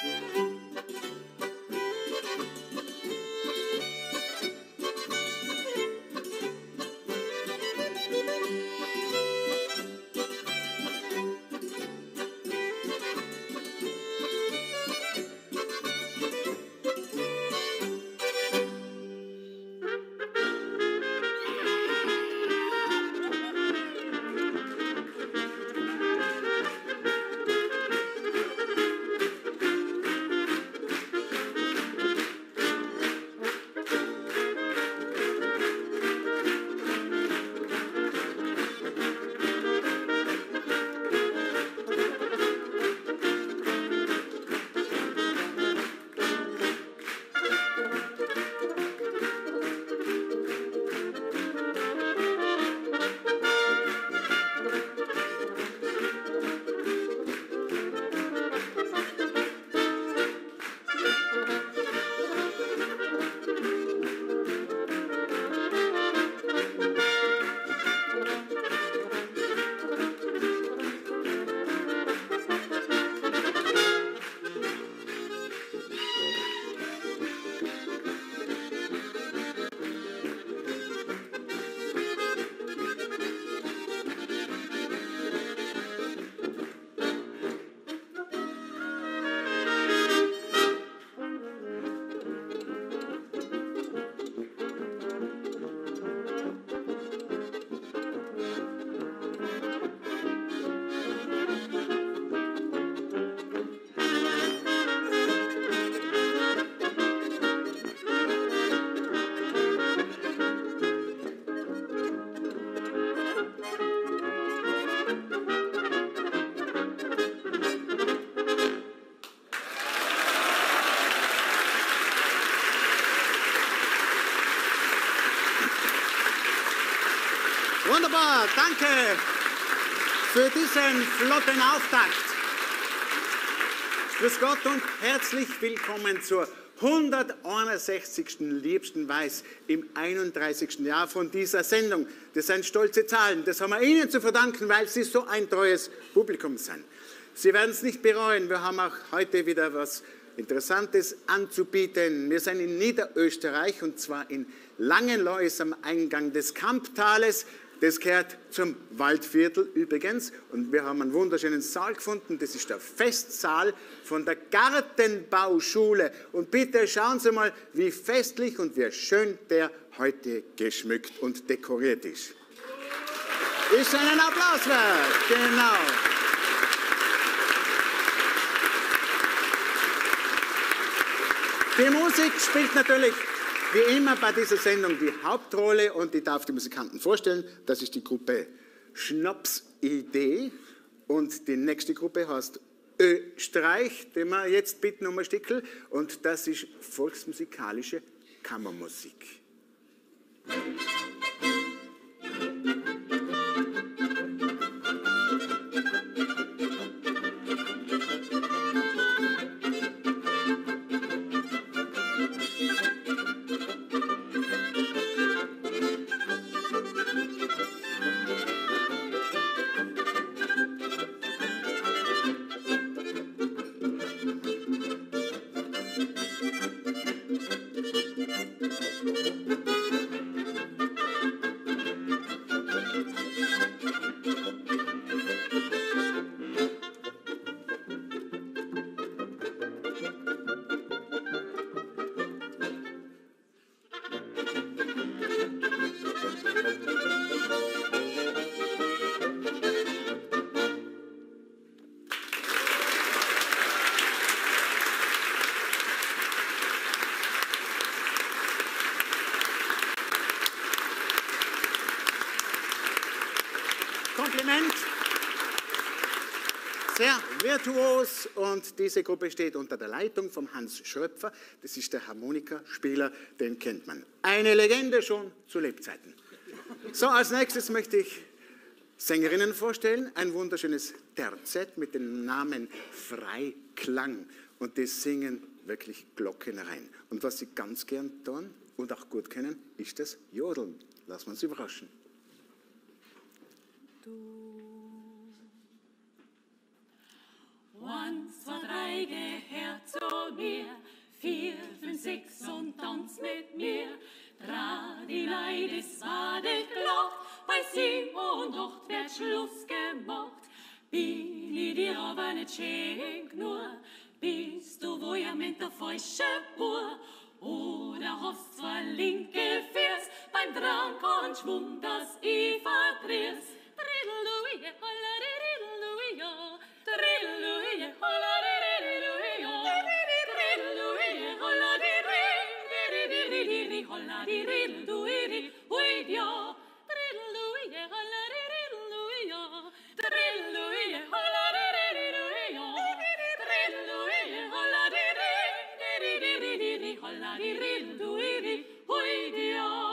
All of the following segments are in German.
Wunderbar, danke für diesen flotten Auftakt. Grüß Gott und herzlich willkommen zur 161. Liebsten Weiß im 31. Jahr von dieser Sendung. Das sind stolze Zahlen, das haben wir Ihnen zu verdanken, weil Sie so ein treues Publikum sind. Sie werden es nicht bereuen, wir haben auch heute wieder was Interessantes anzubieten. Wir sind in Niederösterreich und zwar in Langenlois am Eingang des Kamptales. Das gehört zum Waldviertel übrigens und wir haben einen wunderschönen Saal gefunden. Das ist der Festsaal von der Gartenbauschule. Und bitte schauen Sie mal, wie festlich und wie schön der heute geschmückt und dekoriert ist. Ist einen Applaus wert, genau. Die Musik spielt natürlich wie immer bei dieser Sendung die Hauptrolle und ich darf die Musikanten vorstellen. Das ist die Gruppe Schnapsidee und die nächste Gruppe heißt Östreich, den wir jetzt bitten um ein Stickel und das ist volksmusikalische Kammermusik. Kompliment. Sehr virtuos und diese Gruppe steht unter der Leitung von Hans Schröpfer. Das ist der Harmonikaspieler, den kennt man. Eine Legende schon zu Lebzeiten. So, als nächstes möchte ich Sängerinnen vorstellen. Ein wunderschönes Terzett mit dem Namen Freiklang. Und die singen wirklich Glocken rein. Und was sie ganz gern tun und auch gut können, ist das Jodeln. Lassen wir uns überraschen. Eins, zwei, drei, geh her zu mir. 4, 5, 6 und tanz mit mir. Tradilei, das war der Glock, bei 7 und 8 wird Schluss gemacht. Bin ich dir aber nicht schön genug, bist du wohl ja mit der falschen Bur, oder hast zwei linke Fürs, beim Drang und Schwung, dass ich verdreh's. Triddle-louie, holla-diddle-louie, ja. Triddle-louie, holla-diddle-louie, ja. Triddle-louie, holla-diddle-diddle-diddle-diddle, holla-diddle-louie, hui, ja. Triddle-louie, holla-diddle-louie, ja. Triddle-louie, holla-diddle-louie, ja. Triddle-louie, holla-diddle-diddle-diddle, holla-diddle-louie, hui, ja.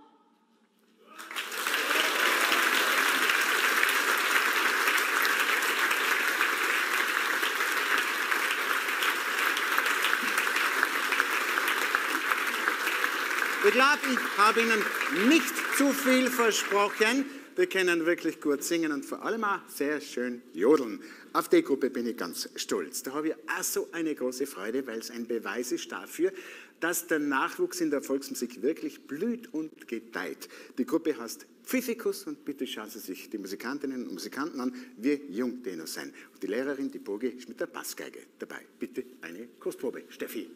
Ich glaube, ich habe Ihnen nicht zu viel versprochen. Die können wirklich gut singen und vor allem auch sehr schön jodeln. Auf die Gruppe bin ich ganz stolz. Da habe ich auch so eine große Freude, weil es ein Beweis ist dafür, dass der Nachwuchs in der Volksmusik wirklich blüht und gedeiht. Die Gruppe heißt Pfiffikus und bitte schauen Sie sich die Musikantinnen und Musikanten an, wie jung die noch sind. Und die Lehrerin, die Bogi, ist mit der Bassgeige dabei. Bitte eine Kostprobe. Steffi.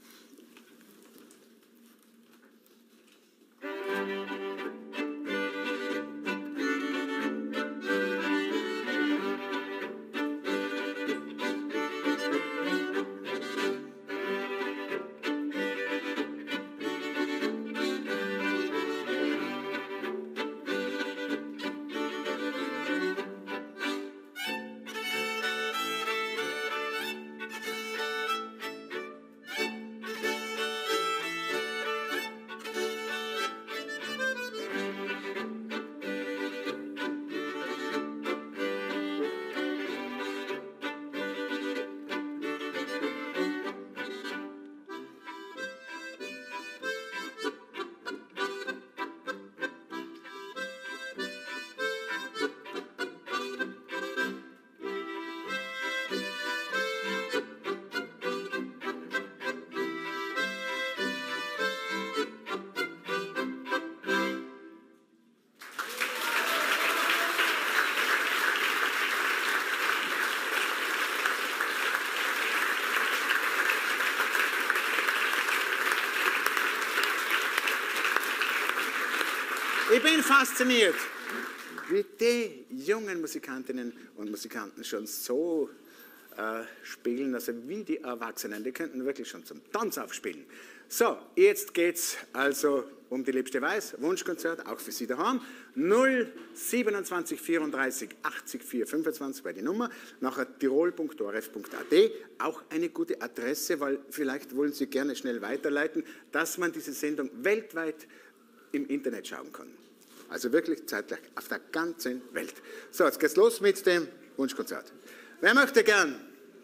Ich bin fasziniert, wie die jungen Musikantinnen und Musikanten schon so spielen, also wie die Erwachsenen. Die könnten wirklich schon zum Tanz aufspielen. So, jetzt geht es also um die Liebste Weiß, Wunschkonzert, auch für Sie daheim. 027 34 80 425 war die Nummer, nachher tirol.orf.at, auch eine gute Adresse, weil vielleicht wollen Sie gerne schnell weiterleiten, dass man diese Sendung weltweit im Internet schauen kann. Also wirklich zeitgleich auf der ganzen Welt. So, jetzt geht's los mit dem Wunschkonzert. Wer möchte gern?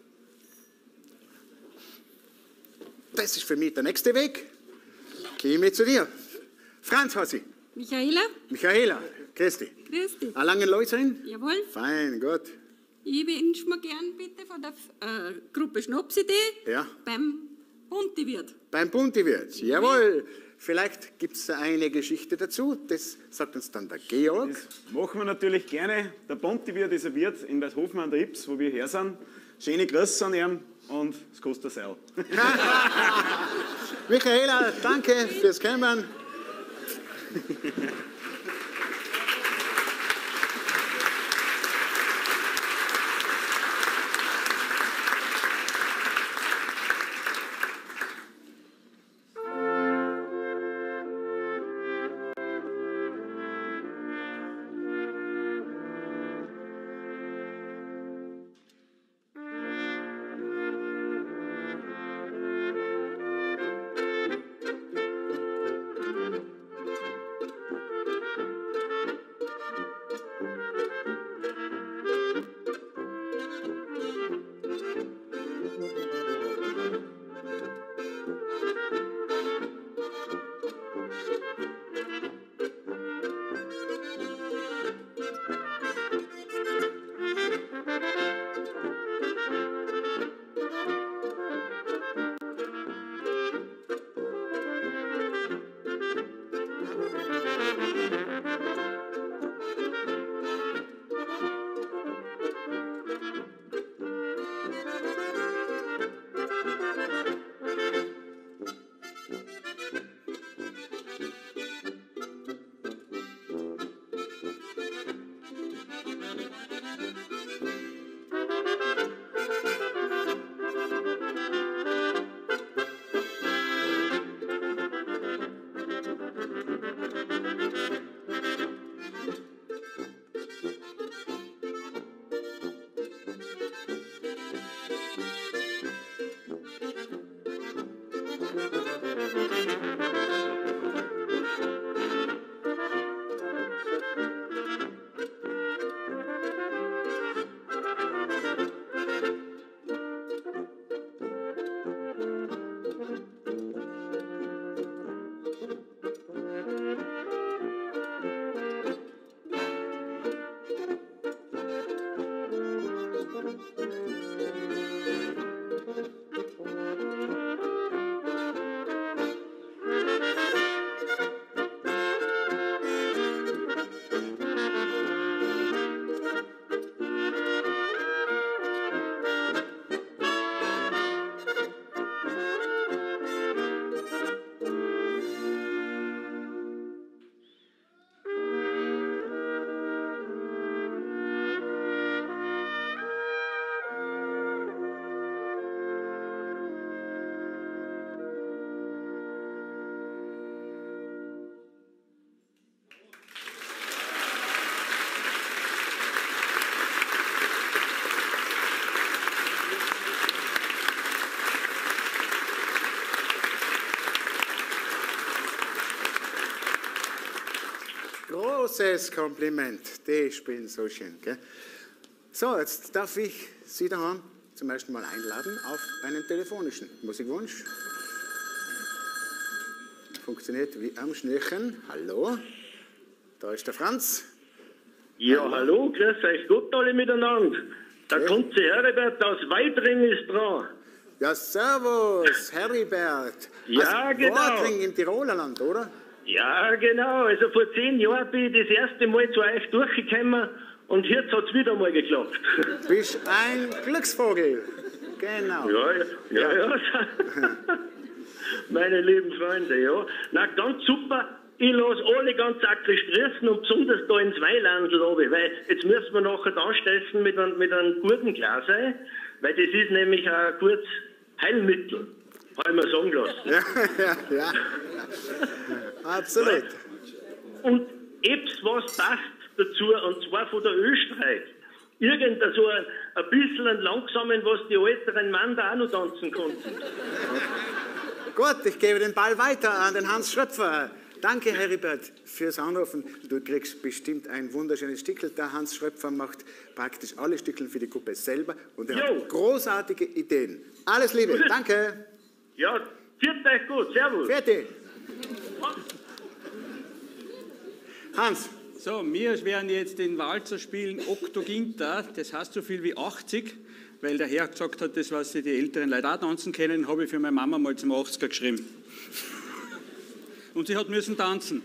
Das ist für mich der nächste Weg. Gehe mit zu dir. Franz Hossi. Michaela? Michaela, grüß dich. Grüß dich. Eine lange Leute sein? Jawohl. Fein, gut. Ich wünsche mir gern bitte von der Gruppe Schnapsidee Ja. beim Buntiwirt. Beim Buntiwirt, jawohl. Vielleicht gibt es eine Geschichte dazu, das sagt uns dann der Georg. Das machen wir natürlich gerne. Der Buntiwirt ist ein Wirt in Weißhofen an der Ips, wo wir her sind. Schöne Grüße an ihm und es kostet ein Seil. Michaela, danke fürs Kommen. großes Kompliment. Die spielen so schön. Gell? So, jetzt darf ich Sie daheim zum ersten Mal einladen auf einen telefonischen Musikwunsch. Funktioniert wie am Schnürchen. Hallo, da ist der Franz. Ja, hallo, grüß euch Gott alle miteinander. Der Kunze Heribert aus Weidring ist dran. Ja, servus, Heribert. Ja, genau. Weidring im Tiroler Land, oder? Ja, genau. Also vor 10 Jahren bin ich das erste Mal zu euch durchgekommen und jetzt hat es wieder mal geklappt. Bist ein Glücksvogel. Genau. Ja. Meine lieben Freunde, ja. Na, ganz super. Ich lasse alle ganz akrisch grüßen und besonders da ins Weilandl runter, weil jetzt müssen wir nachher anstessen mit einem guten Glas ein, weil das ist nämlich ein gutes Heilmittel, habe ich mir sagen lassen. Ja. Absolut. Und was passt dazu, und zwar von der Österreich. Irgend so ein bisschen ein langsamen, was die älteren Mann da auch noch tanzen konnten. Gut, ich gebe den Ball weiter an den Hans Schröpfer. Danke, Heribert, fürs Anrufen. Du kriegst bestimmt ein wunderschönes Stickel. Der Hans Schröpfer macht praktisch alle Stickeln für die Gruppe selber und er hat großartige Ideen. Alles Liebe, danke. Ja, viert euch gut, servus. Fertig. Hans. So, wir werden jetzt den Walzer spielen Octoginta, das heißt so viel wie 80, weil der Herr gesagt hat, das, was sie die älteren Leute auch tanzen können, habe ich für meine Mama mal zum 80er geschrieben. Und sie hat müssen tanzen.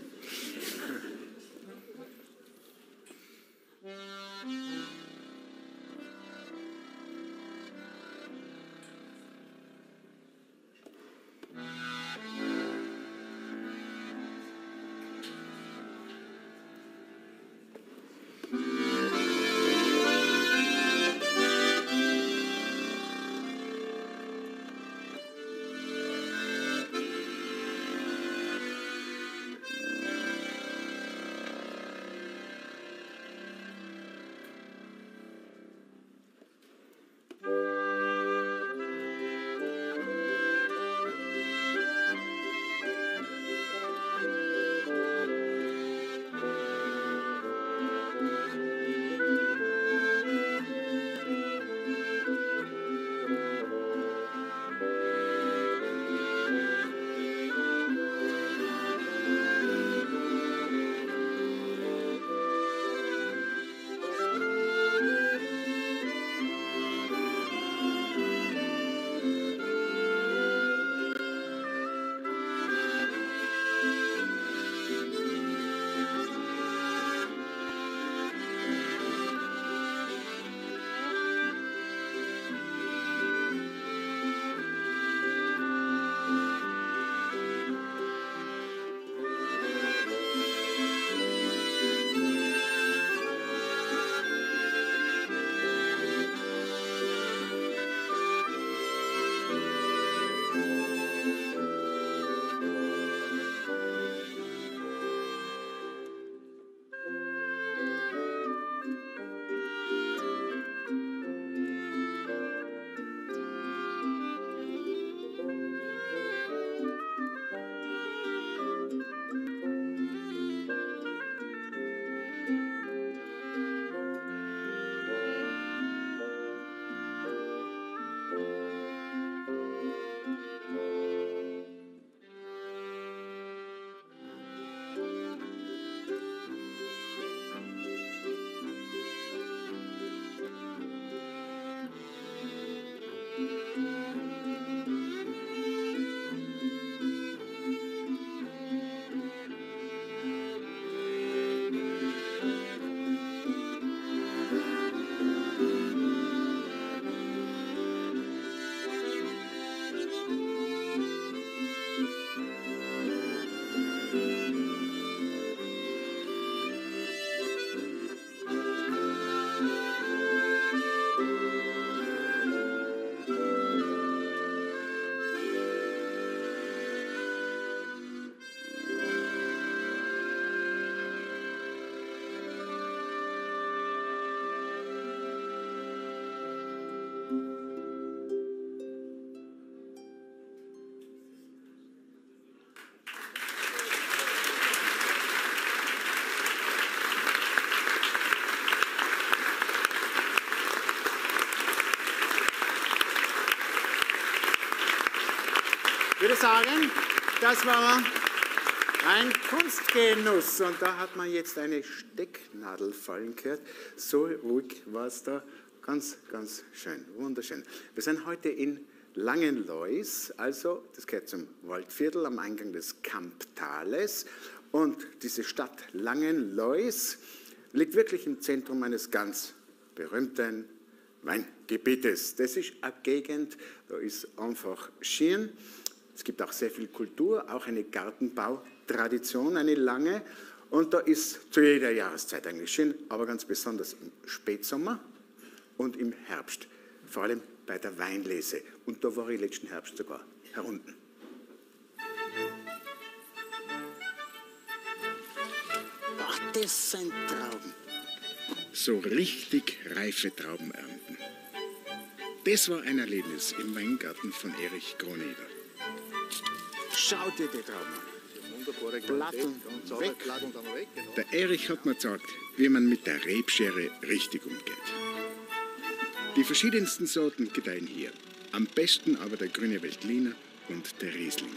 würde sagen, das war ein Kunstgenuss. Und da hat man jetzt eine Stecknadel fallen gehört. So ruhig war es da. Ganz, ganz schön, wunderschön. Wir sind heute in Langenlois, also das gehört zum Waldviertel am Eingang des Kamptales. Und diese Stadt Langenlois liegt wirklich im Zentrum eines ganz berühmten Weingebietes. Das ist eine Gegend, da ist einfach schön. Es gibt auch sehr viel Kultur, auch eine Gartenbautradition, eine lange. Und da ist zu jeder Jahreszeit eigentlich schön, aber ganz besonders im Spätsommer und im Herbst, vor allem bei der Weinlese. Und da war ich letzten Herbst sogar herunten. Ach, das sind Trauben. So richtig reife Trauben ernten. Das war ein Erlebnis im Weingarten von Erich Groneder. Schau dir die Trauben an. Platteln weg. Der Erich hat mir gesagt, wie man mit der Rebschere richtig umgeht. Die verschiedensten Sorten gedeihen hier. Am besten aber der grüne Veltliner und der Riesling.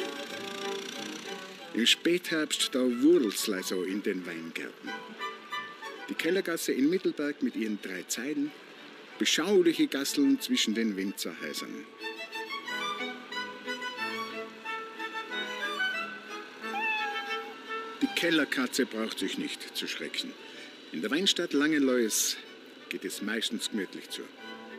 Im Spätherbst da wurzelt's so in den Weingärten. Die Kellergasse in Mittelberg mit ihren 3 Zeilen, beschauliche Gasseln zwischen den Winzerhäusern. Die Kellerkatze braucht sich nicht zu schrecken. In der Weinstadt Langenlois geht es meistens gemütlich zu.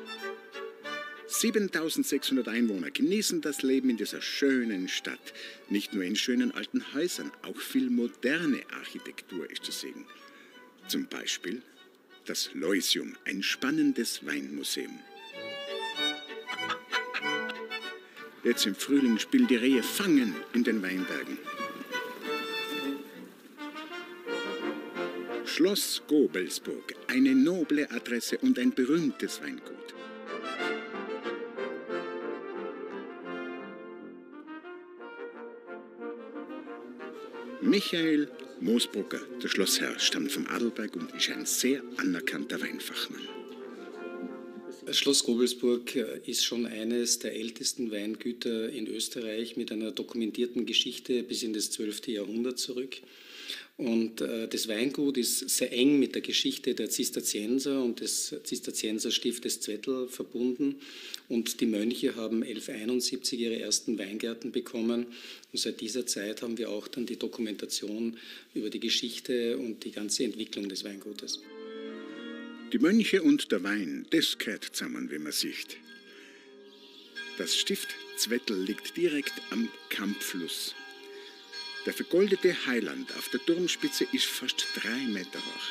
7600 Einwohner genießen das Leben in dieser schönen Stadt. Nicht nur in schönen alten Häusern, auch viel moderne Architektur ist zu sehen. Zum Beispiel das Loisium, ein spannendes Weinmuseum. Jetzt im Frühling spielen die Rehe Fangen in den Weinbergen. Schloss Gobelsburg, eine noble Adresse und ein berühmtes Weingut. Michael Moosbrucker, der Schlossherr, stammt vom Adelberg und ist ein sehr anerkannter Weinfachmann. Das Schloss Gobelsburg ist schon eines der ältesten Weingüter in Österreich mit einer dokumentierten Geschichte bis in das 12. Jahrhundert zurück. Und das Weingut ist sehr eng mit der Geschichte der Zisterzienser und des Zisterzienserstiftes Zwettl verbunden. Und die Mönche haben 1171 ihre ersten Weingärten bekommen. Und seit dieser Zeit haben wir auch dann die Dokumentation über die Geschichte und die ganze Entwicklung des Weingutes. Die Mönche und der Wein, das gehört zusammen, wie man sieht. Das Stift Zwettl liegt direkt am Kampfluss. Der vergoldete Heiland auf der Turmspitze ist fast 3 Meter hoch.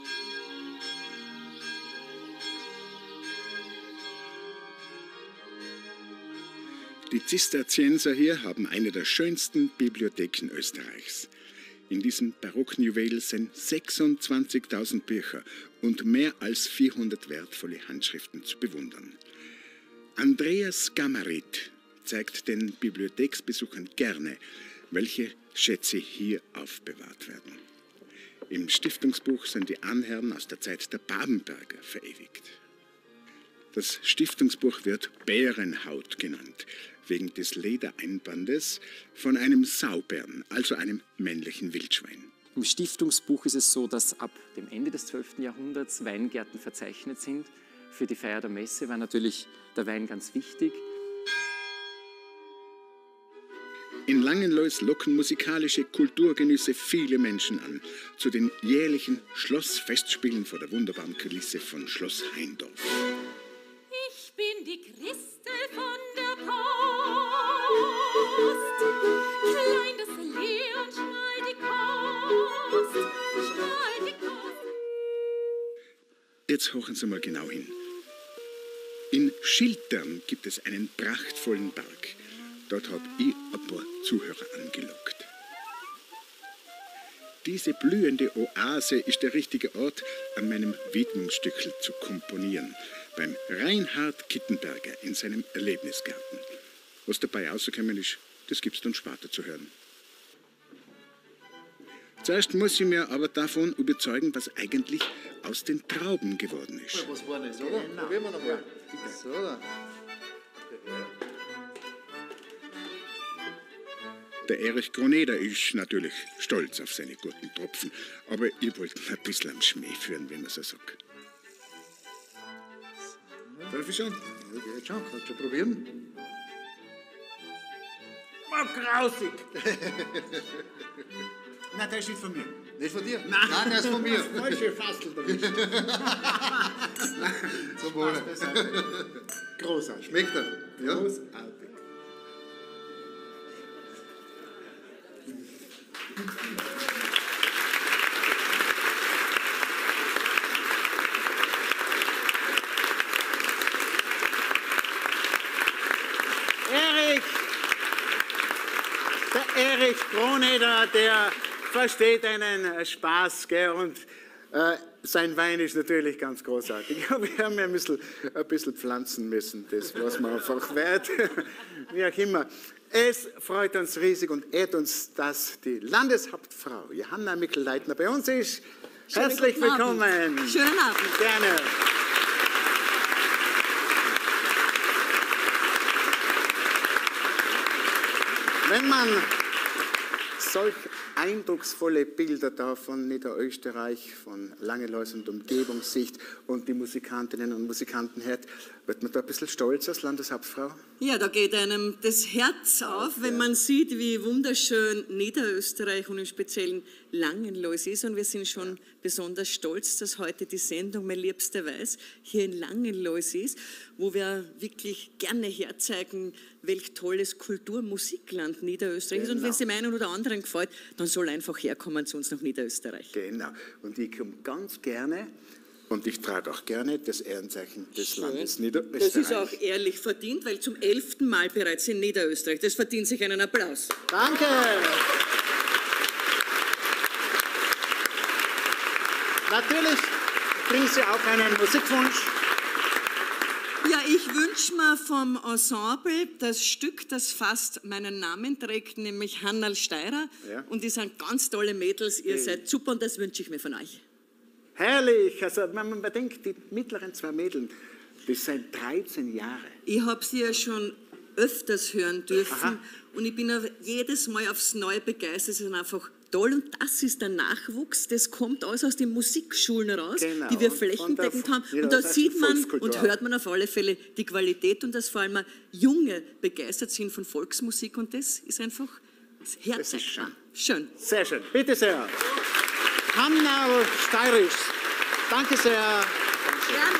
Die Zisterzienser hier haben eine der schönsten Bibliotheken Österreichs. In diesem barocken Juwel sind 26.000 Bücher und mehr als 400 wertvolle Handschriften zu bewundern. Andreas Gammerit zeigt den Bibliotheksbesuchern gerne, welche Schätze hier aufbewahrt werden. Im Stiftungsbuch sind die Ahnherren aus der Zeit der Babenberger verewigt. Das Stiftungsbuch wird Bärenhaut genannt, wegen des Ledereinbandes von einem Saubären, also einem männlichen Wildschwein. Im Stiftungsbuch ist es so, dass ab dem Ende des 12. Jahrhunderts Weingärten verzeichnet sind. Für die Feier der Messe war natürlich der Wein ganz wichtig. In Langenlois locken musikalische Kulturgenüsse viele Menschen an, zu den jährlichen Schlossfestspielen vor der wunderbaren Kulisse von Schloss Haindorf. Ich bin die Christel von der Post, klein das Lee und schmal die Kost, schmal die Kost. Jetzt horchen Sie mal genau hin. In Schiltern gibt es einen prachtvollen Berg. Dort habe ich ein paar Zuhörer angelockt. Diese blühende Oase ist der richtige Ort, an meinem Widmungsstückel zu komponieren. Beim Reinhard Kittenberger in seinem Erlebnisgarten. Was dabei rausgekommen ist, das gibt's dann später zu hören. Zuerst muss ich mir aber davon überzeugen, was eigentlich aus den Trauben geworden ist. Was war das, oder? Probieren wir nochmal. So. Der Erich Groneder ist natürlich stolz auf seine guten Tropfen, aber ich wollte ihn ein bisschen am Schmäh führen, wenn man so sagt. Darf ich schon? Ja, geht schon. Kannst du probieren? Oh, grausig! Nein, der ist nicht von mir. Nicht von dir? Nein, der ist von mir. Falsche Fastel erwischt. Zum Wohle. Großartig. Schmeckt er? Ja? Großartig. Der Erich Groneder, der versteht einen Spaß, gell? Und sein Wein ist natürlich ganz großartig. Wir haben ja ein bisschen pflanzen müssen, das was man einfach wert, wie auch immer. Es freut uns riesig und ehrt uns, dass die Landeshauptfrau Johanna Mikl-Leitner bei uns ist. Herzlich willkommen. Schönen Abend. Gerne. Wenn man solch eindrucksvolle Bilder da von Niederösterreich, von Langelois und Umgebung sieht und die Musikantinnen und Musikanten hört, wird man da ein bisschen stolz als Landeshauptfrau? Ja, da geht einem das Herz auf, wenn man sieht, wie wunderschön Niederösterreich und im Speziellen Langenlois ist. Und wir sind schon besonders stolz, dass heute die Sendung Mein Liebster weiß hier in Langenlois ist, wo wir wirklich gerne herzeigen, welch tolles Kultur-Musikland Niederösterreich ist. Und wenn es dem einen oder anderen gefällt, dann soll einfach herkommen zu uns nach Niederösterreich. Genau. Und ich komme ganz gerne und ich trage auch gerne das Ehrenzeichen des Landes Niederösterreich. Das ist auch ehrlich verdient, weil zum 11. Mal bereits in Niederösterreich. Das verdient sich einen Applaus. Danke. Natürlich bringen Sie auch einen Musikwunsch. Ja, ich wünsche mir vom Ensemble das Stück, das fast meinen Namen trägt, nämlich Hannal Steirer. Ja. Und die sind ganz tolle Mädels. Ihr seid super und das wünsche ich mir von euch. Herrlich. Also, wenn man bedenkt, die mittleren zwei Mädels, das sind 13 Jahre. Ich habe sie ja schon öfters hören dürfen. Aha. Und ich bin jedes Mal aufs Neue begeistert. Sie sind einfach toll. Und das ist der Nachwuchs. Das kommt alles aus den Musikschulen raus, Genau. die wir flächendeckend haben. Und da sieht man und hört man auf alle Fälle die Qualität und dass vor allem auch Junge begeistert sind von Volksmusik. Und das ist einfach herzergreifend. Schön. Sehr schön. Bitte sehr. Hannal Steirisch. Danke sehr. Gerne.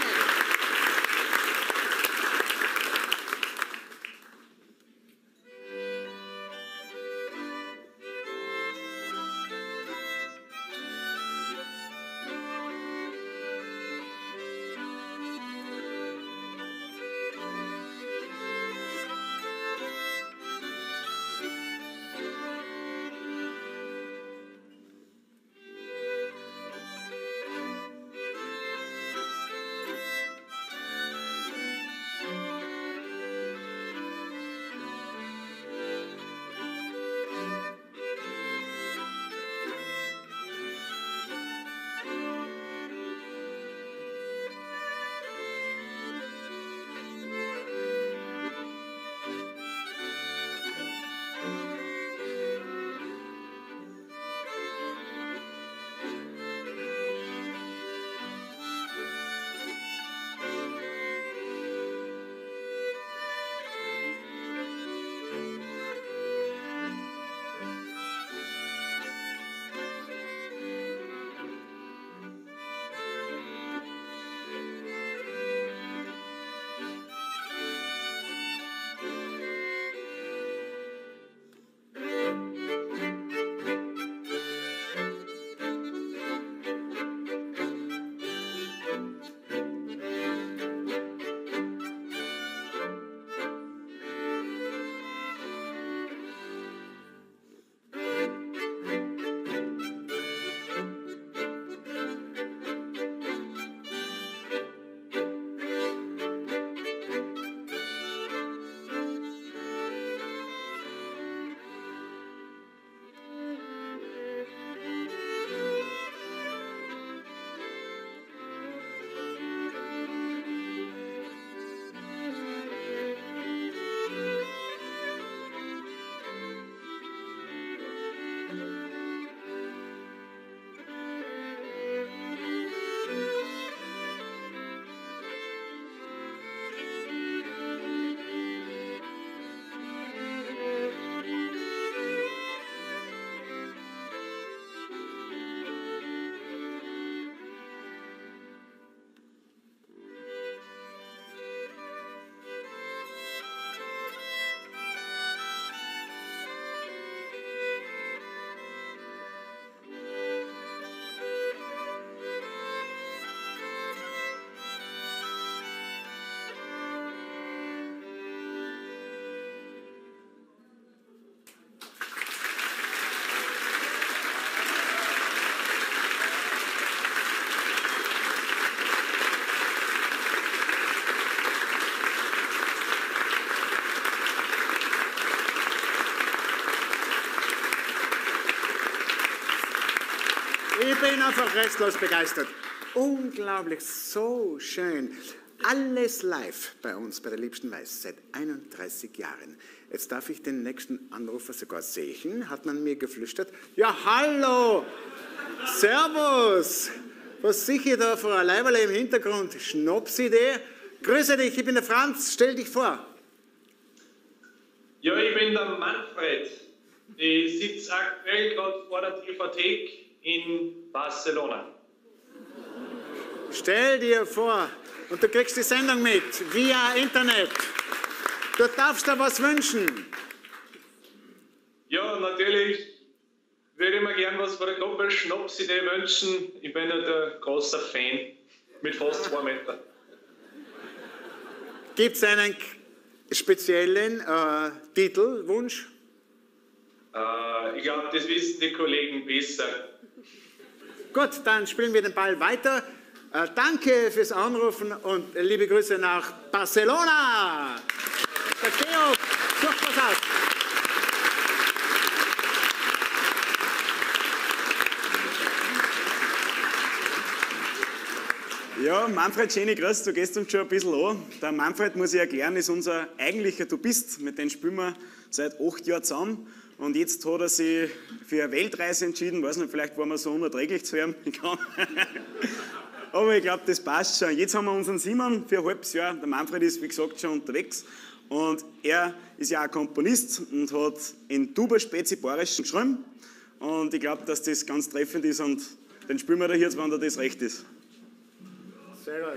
bin einfach restlos begeistert. Unglaublich, so schön. Alles live bei uns, bei der Liebsten Weiß, seit 31 Jahren. Jetzt darf ich den nächsten Anrufer sogar sehen, hat man mir geflüstert. Ja, hallo, servus. Was sehe ich da für ein Leiberle im Hintergrund? Schnapsidee. Grüße dich, ich bin der Franz, stell dich vor. Ja, ich bin der Manfred. Ich sitze aktuell gerade vor der Telefothek in Barcelona. Stell dir vor, und du kriegst die Sendung mit, via Internet. Du darfst dir was wünschen. Ja, natürlich würde ich mir gern was von der Gruppe Schnapsidee wünschen. Ich bin ja der großer Fan mit fast 2 Metern. Gibt es einen speziellen Titelwunsch? Ich glaube, das wissen die Kollegen besser. Gut, dann spielen wir den Ball weiter. Danke fürs Anrufen und liebe Grüße nach Barcelona. Der Georg, sucht was aus. Ja, Manfred, schöne Grüße, du gehst uns schon ein bisschen an. Der Manfred, muss ich erklären, ist unser eigentlicher Du bist. Mit dem spielen wir seit 8 Jahren zusammen. Und jetzt hat er sich für eine Weltreise entschieden. Ich weiß nicht, vielleicht war man so unerträglich zu ihm. Aber ich glaube, das passt schon. Jetzt haben wir unseren Simon für ein halbes Jahr. Der Manfred ist, wie gesagt, schon unterwegs. Und er ist ja auch Komponist und hat in Tuba Spezi Bayerischen geschrieben. Und ich glaube, dass das ganz treffend ist. Und den spielen wir da jetzt, wenn dir das recht ist. Sehr gut.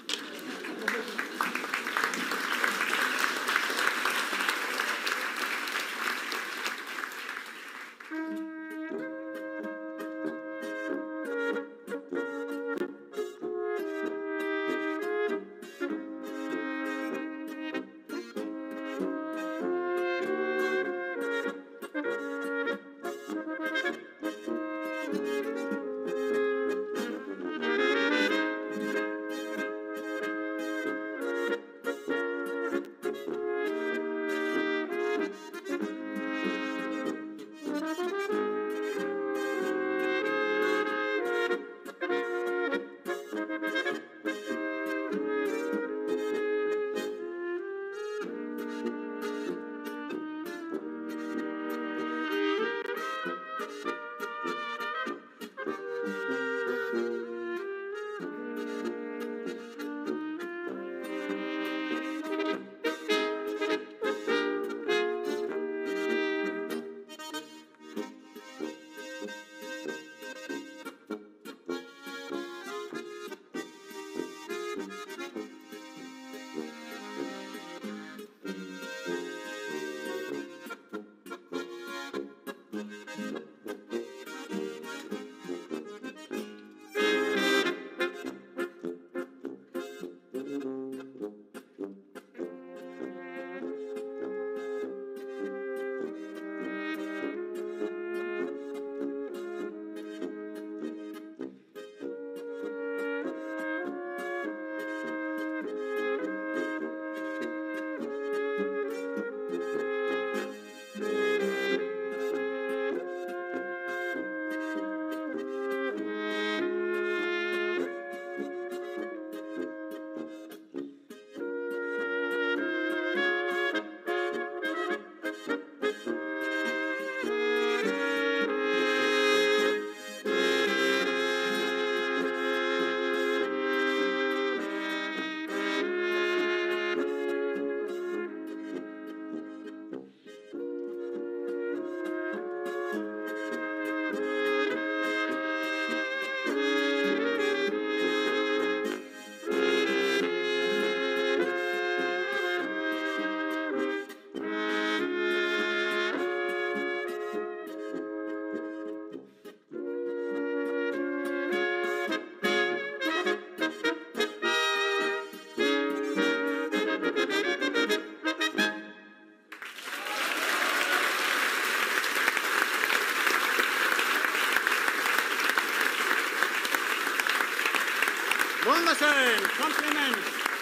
Wunderschön, Kompliment.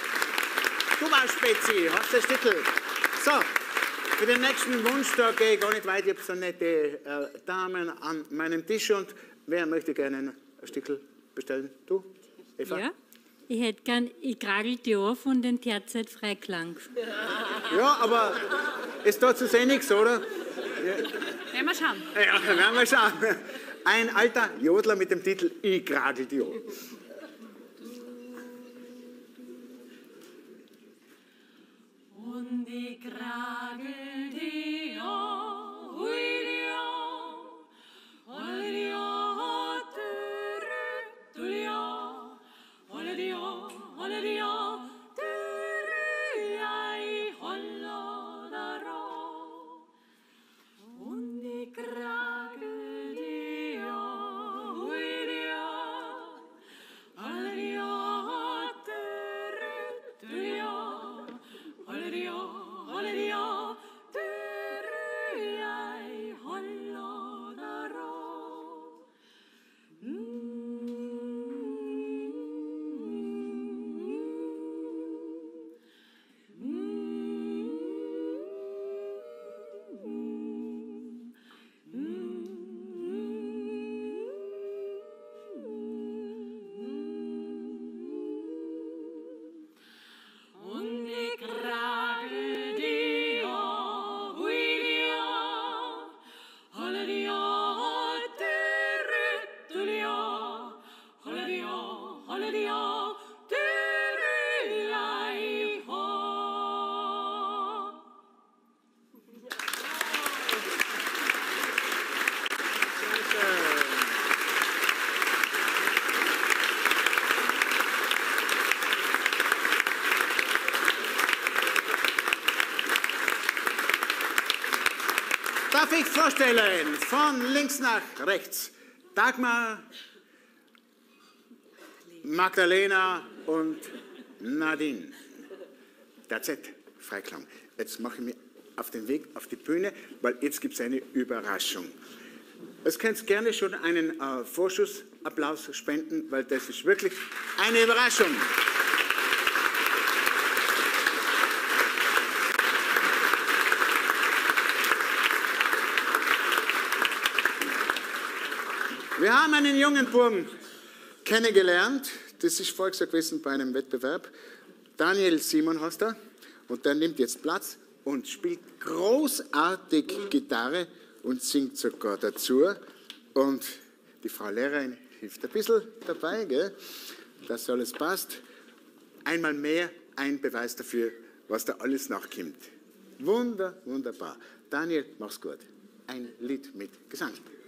Du warst Spezi, hast das Titel. So, für den nächsten Wunsch, da gehe ich gar nicht weit. Ich habe so nette Damen an meinem Tisch und wer möchte gerne ein Stückel bestellen. Du, Eva? Ja, ich hätte gern Ich kragel die an von den Terzeit Freiklang. Ja, aber es tut uns eh nichts, oder? Werden wir schauen. Ja, werden wir schauen. Ein alter Jodler mit dem Titel Ich kragel die an. Und ich kragel die an, hui die an, holle die an, du die an, holle die an, du ei, holla da ra. Und ich kragel die an, hui die an, holle die an, du die an, holle die an, du ei, holla da ra. Und ich kragel die an, hui die an, holle die an, du die an, holle die an, du ei, ho. Darf ich vorstellen, von links nach rechts, Dagmar, Magdalena und Nadine. That's it, Freiklang. Jetzt mache ich mich auf den Weg auf die Bühne, weil jetzt gibt es eine Überraschung. Es könnt gerne schon einen Vorschussapplaus spenden, weil das ist wirklich eine Überraschung. Wir haben einen jungen Burm kennengelernt, das ist voriges Jahr gewesen bei einem Wettbewerb. Daniel Simon heißt er und der nimmt jetzt Platz und spielt großartig Gitarre und singt sogar dazu. Und die Frau Lehrerin hilft ein bisschen dabei, gell, dass alles passt. Einmal mehr ein Beweis dafür, was da alles nachkommt. Wunderbar. Daniel, mach's gut. Ein Lied mit Gesang.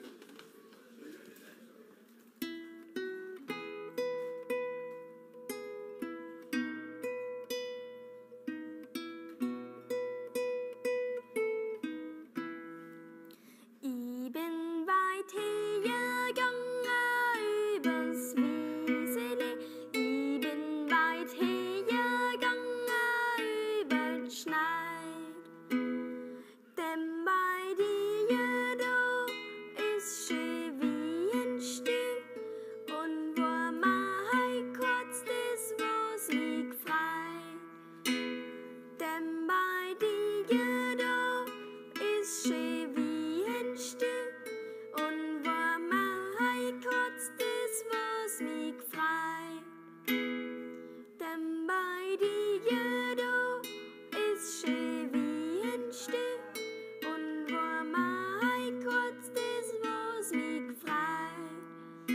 Ich bin weit hergegangen übers Wiesele. Ich bin weit hergegangen über den Schneid. Denn bei dir da ist schön wie ein Stück. Und wo mein kurz das, was mich freit. Denn bei dir da ist schön wie ein Stück. Und wo mein kurz das, was mich freit. Denn bei dir da ist schön wie ein Stück. Und wo mein kurz das, was mich freit.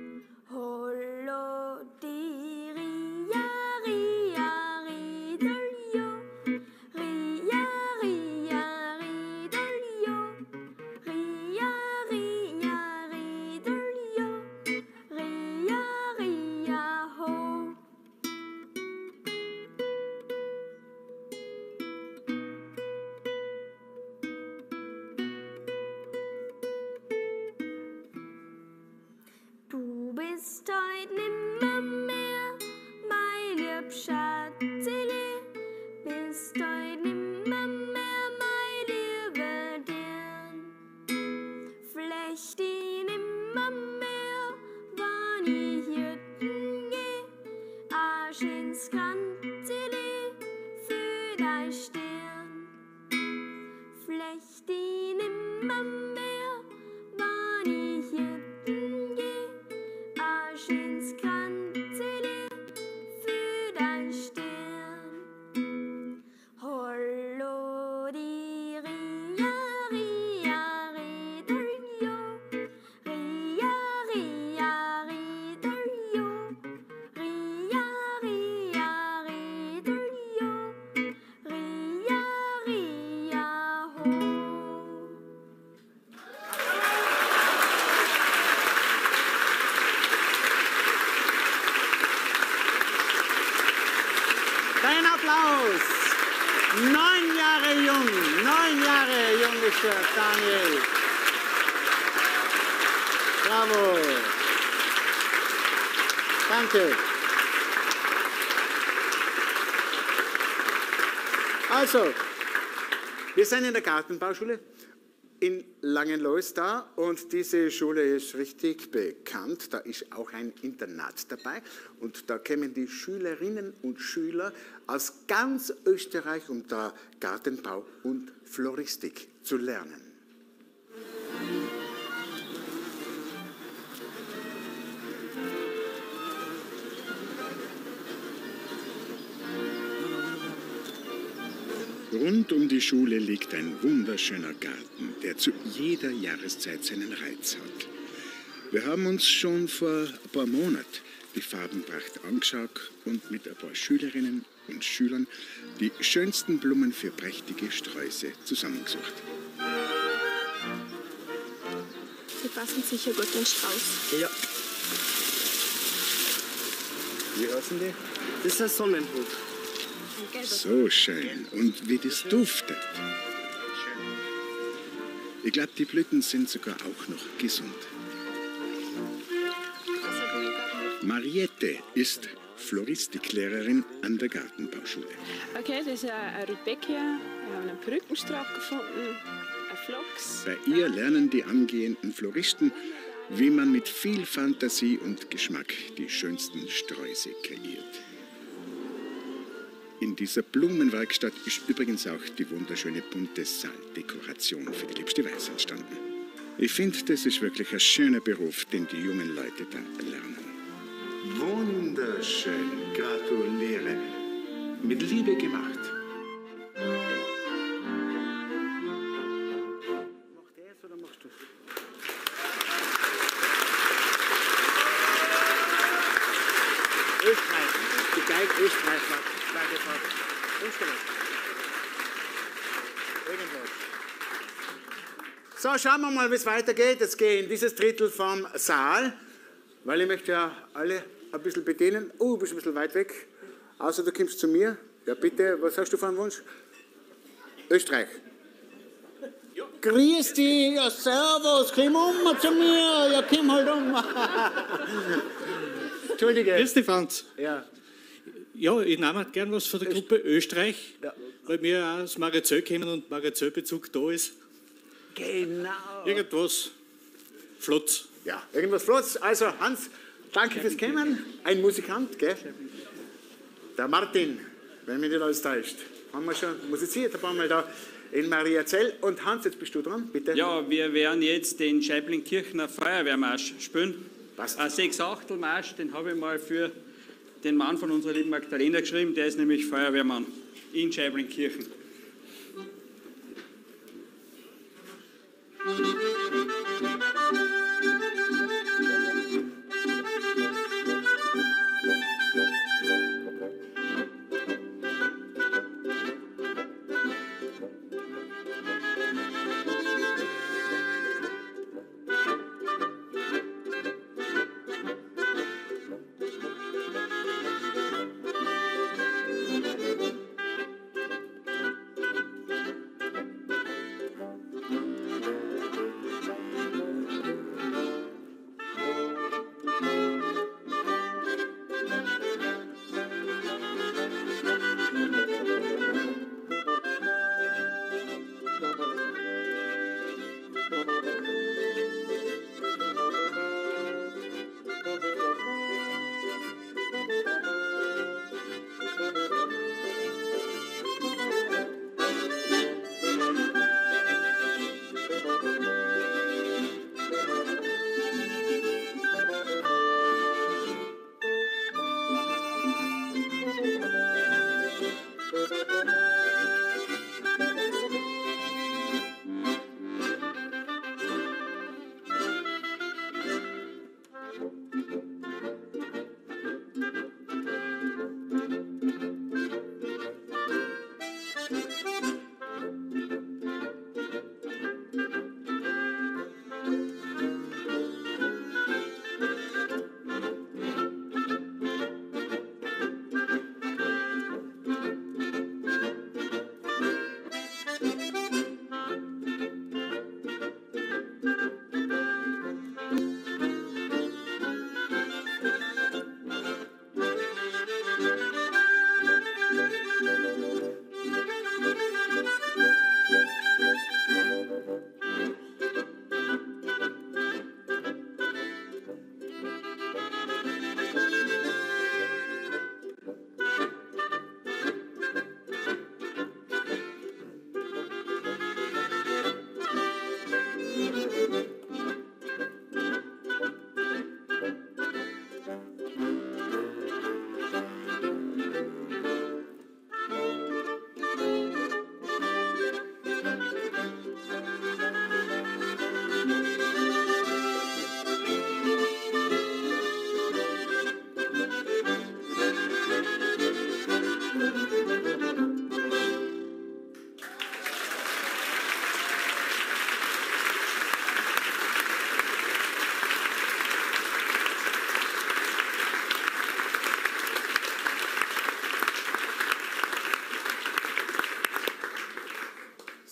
Hallo, die Ria, Ria, Rideljo. Ria, Ria, Rideljo. Ria, Ria, Rideljo. Ria, Ria, ho. Du bist heut nimmer mehr, mein lieb Schatzele. Bist heut nimmer mehr, mein lieber Dirn. Flecht ihn nimmer mehr, wann ich hütten geh. Arsch ins Kranzele für dein Stirn. Flecht ihn nimmer mehr, wann ich hütten geh. jung, 9 Jahre jung ist der Daniel. Bravo. Danke. Also, wir sind in der Gartenbauschule in Langenlois da und diese Schule ist richtig bekannt. Da ist auch ein Internat dabei und da kommen die Schülerinnen und Schüler aus ganz Österreich, um da Gartenbau und Floristik zu lernen. Rund um die Schule liegt ein wunderschöner Garten, der zu jeder Jahreszeit seinen Reiz hat. Wir haben uns schon vor ein paar Monaten die Farbenpracht angeschaut und mit ein paar Schülerinnen und Schülern die schönsten Blumen für prächtige Sträuße zusammengesucht. Sie passen sicher gut in den Strauß. Ja. Wie heißen die? Das ist ein Sonnenhut. So schön. Und wie das duftet. Ich glaube, die Blüten sind sogar auch noch gesund. Mariette ist Floristiklehrerin an der Gartenbauschule. Okay, das ist ein Rudbeckia. Wir haben einen Perückenstrauch gefunden, ein Phlox. Bei ihr lernen die angehenden Floristen, wie man mit viel Fantasie und Geschmack die schönsten Sträuße kreiert. In dieser Blumenwerkstatt ist übrigens auch die wunderschöne bunte Saaldekoration für die liebste Weiß entstanden. Ich finde, das ist wirklich ein schöner Beruf, den die jungen Leute da lernen. Wunderschön, gratuliere. Mit Liebe gemacht. Macht er es oder machst du es? Österreich. Die Geige Österreich war gefragt. Österreich. Irgendwas. So, schauen wir mal, wie es weitergeht. Jetzt gehe ich in dieses Drittel vom Saal, weil ich möchte ja alle ein bisschen bedienen. Oh, du bist ein bisschen weit weg. Außer du kommst zu mir. Ja, bitte, was hast du für einen Wunsch? Österreich. Ja. Grüß dich, ja, servus, komm um zu mir. Ja, komm halt um. Entschuldige. Grüß dich, Franz. Ja. Ja, ich nehme gern was von der Gruppe Österreich, ja, weil wir auch aus Marizell kommen und Marizell-Bezug da ist. Genau. Irgendwas flott. Ja, irgendwas flott. Also Hans, danke fürs Kommen. Ein Musikant, gell? Der Martin, wenn mich nicht alles täuscht. Haben wir schon musiziert, ein paar Mal da in Mariazell. Und Hans, jetzt bist du dran, bitte. Ja, wir werden jetzt den Scheiblinkirchener Feuerwehrmarsch spielen. Was? Ein 6/8-Marsch, den habe ich mal für den Mann von unserer lieben Magdalena geschrieben. Der ist nämlich Feuerwehrmann in Scheiblinkirchen.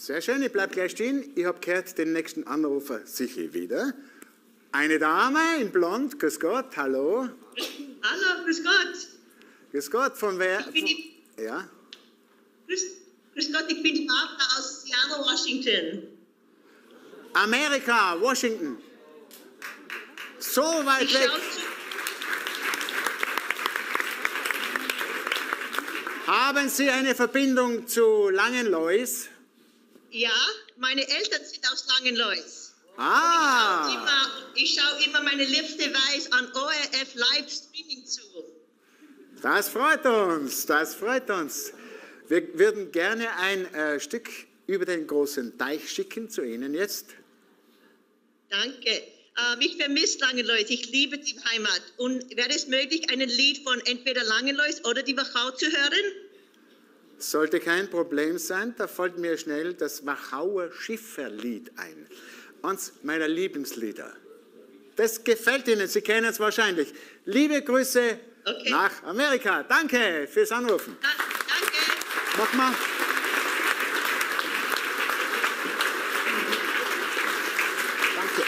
Sehr schön, ich bleibe gleich stehen. Ich habe gehört, den nächsten Anrufer sicher wieder. Eine Dame in Blond, grüß Gott, hallo. Hallo, grüß Gott. Grüß Gott, von wer? Ja? Grüß Gott, ich bin die Barbara aus Seattle, Washington. Amerika, Washington. So weit weg. Haben Sie eine Verbindung zu Langenlois? Ja, meine Eltern sind aus Langenlois. Ah. Ich schaue immer meine liebste Weiß an ORF Live Streaming zu. Das freut uns, das freut uns. Wir würden gerne ein Stück über den großen Teich schicken zu Ihnen jetzt. Danke. Ich vermisse Langenlois, ich liebe die Heimat. Und wäre es möglich, ein Lied von entweder Langenlois oder die Wachau zu hören? Sollte kein Problem sein, da fällt mir schnell das Wachauer Schifferlied ein. Eins meiner Lieblingslieder. Das gefällt Ihnen, Sie kennen es wahrscheinlich. Liebe Grüße nach Amerika. Danke fürs Anrufen. Danke. Mach mal. Danke.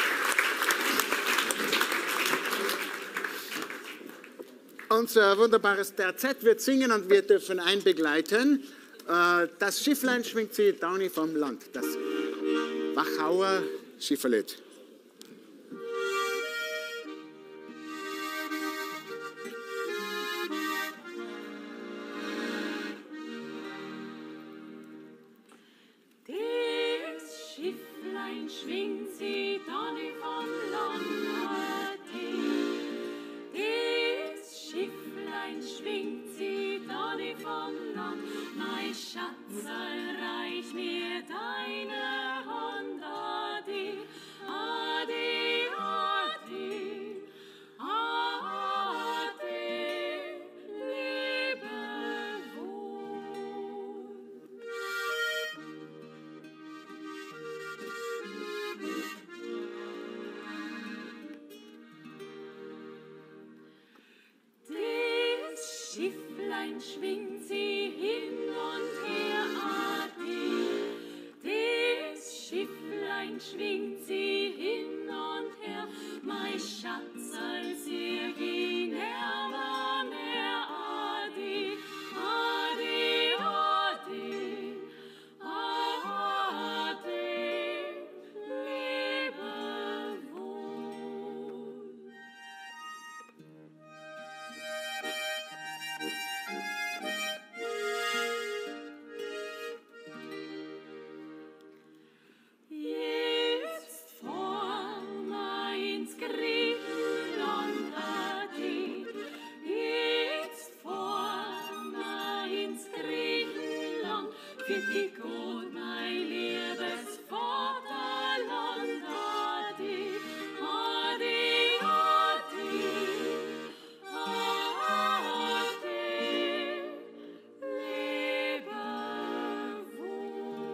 Unser wunderbares Terzett wird singen und wir dürfen einbegleiten. Das Schifflein schwingt sie Downy vom Land. Das Wachauer Schifferlied. Das Schifflein schwingt sie Downy vom Land. Das Schifflein schwingt sie Downy vom Land. Mein Schatzerl, reich mir deine Hand, Ade, Ade, Ade, Ade, lebe wohl. Das Schifflein schwingt sie hin und her, Ade. Das Schifflein schwingt sie hin und her, mein Schatzerl, sie geh nimmer mehr, Ade, Ade, Ade, Ade, lebe wohl. Jetzt fahren wir ins Griechenland, Ade. Jetzt fahren wir ins Griechenland, für die Gott, mein liebes Vaterland, Ade, Ade, Ade, Ade, lebe wohl.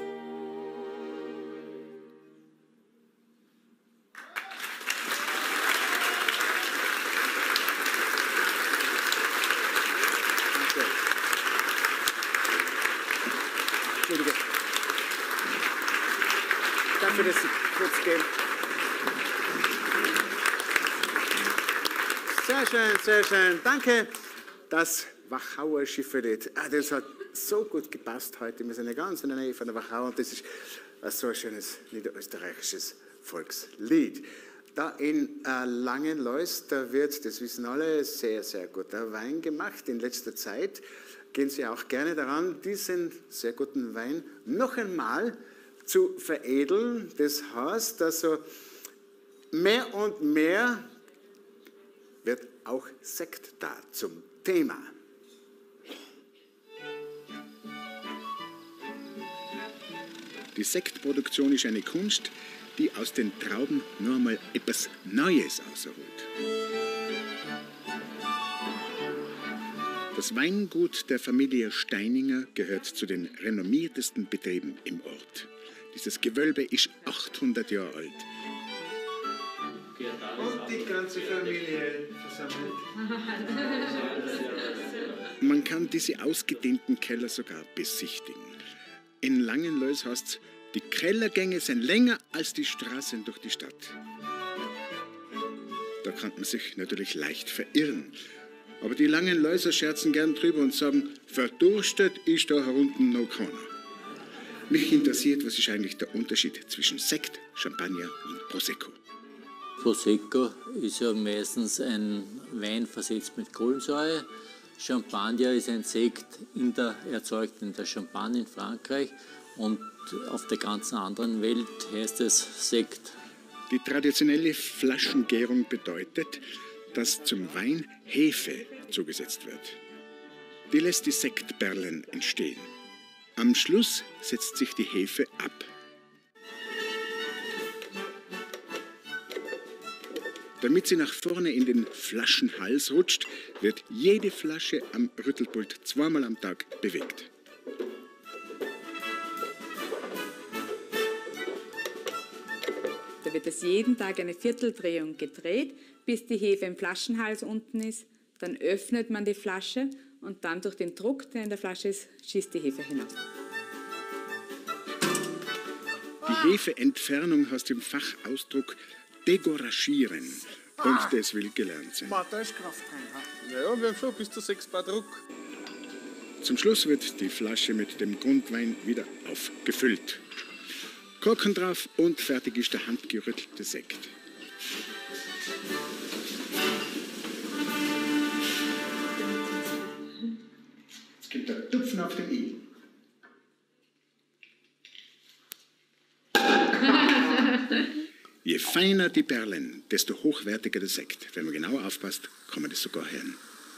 Entschuldige. Dafür, dass Sie kurz gehen. Sehr schön, sehr schön. Danke. Das Wachauer Schifferlied. Das hat so gut gepasst heute. Wir sind ja ganz in der Nähe von der Wachau und das ist so ein schönes niederösterreichisches Volkslied. Da in Langenlois, da wird, das wissen alle, sehr, sehr guter Wein gemacht. In letzter Zeit gehen Sie auch gerne daran, diesen sehr guten Wein noch einmal zu veredeln. Das heißt, also mehr und mehr wird auch Sekt da zum Thema. Die Sektproduktion ist eine Kunst, die aus den Trauben nur einmal etwas Neues rausholt. Das Weingut der Familie Steininger gehört zu den renommiertesten Betrieben im Ort. Dieses Gewölbe ist 800 Jahre alt. Und die ganze Familie versammelt. Man kann diese ausgedehnten Keller sogar besichtigen. In Langenlois heißt es Die Kellergänge sind länger als die Straßen durch die Stadt. Da kann man sich natürlich leicht verirren. Aber die langen Läuser scherzen gern drüber und sagen, verdurstet ist da herunten noch keiner. Mich interessiert, was ist eigentlich der Unterschied zwischen Sekt, Champagner und Prosecco? Prosecco ist ja meistens ein Wein versetzt mit Kohlensäure. Champagner ist ein Sekt erzeugt in der Champagne in Frankreich und auf der ganzen anderen Welt heißt es Sekt. Die traditionelle Flaschengärung bedeutet, dass zum Wein Hefe zugesetzt wird. Die lässt die Sektperlen entstehen. Am Schluss setzt sich die Hefe ab. Damit sie nach vorne in den Flaschenhals rutscht, wird jede Flasche am Rüttelpult zweimal am Tag bewegt. Da wird es jeden Tag eine Vierteldrehung gedreht, bis die Hefe im Flaschenhals unten ist. Dann öffnet man die Flasche und dann durch den Druck, der in der Flasche ist, schießt die Hefe hinaus. Die Hefeentfernung heißt im Fachausdruck degouragieren. Und das will gelernt sein. Da ist Kraft drin. Ja, wir haben schon bis zu 6 Bar Druck. Zum Schluss wird die Flasche mit dem Grundwein wieder aufgefüllt. Korken drauf und fertig ist der handgerüttelte Sekt. Es gibt einen Tupfen auf dem I. Je feiner die Perlen, desto hochwertiger der Sekt. Wenn man genau aufpasst, kann man das sogar hören.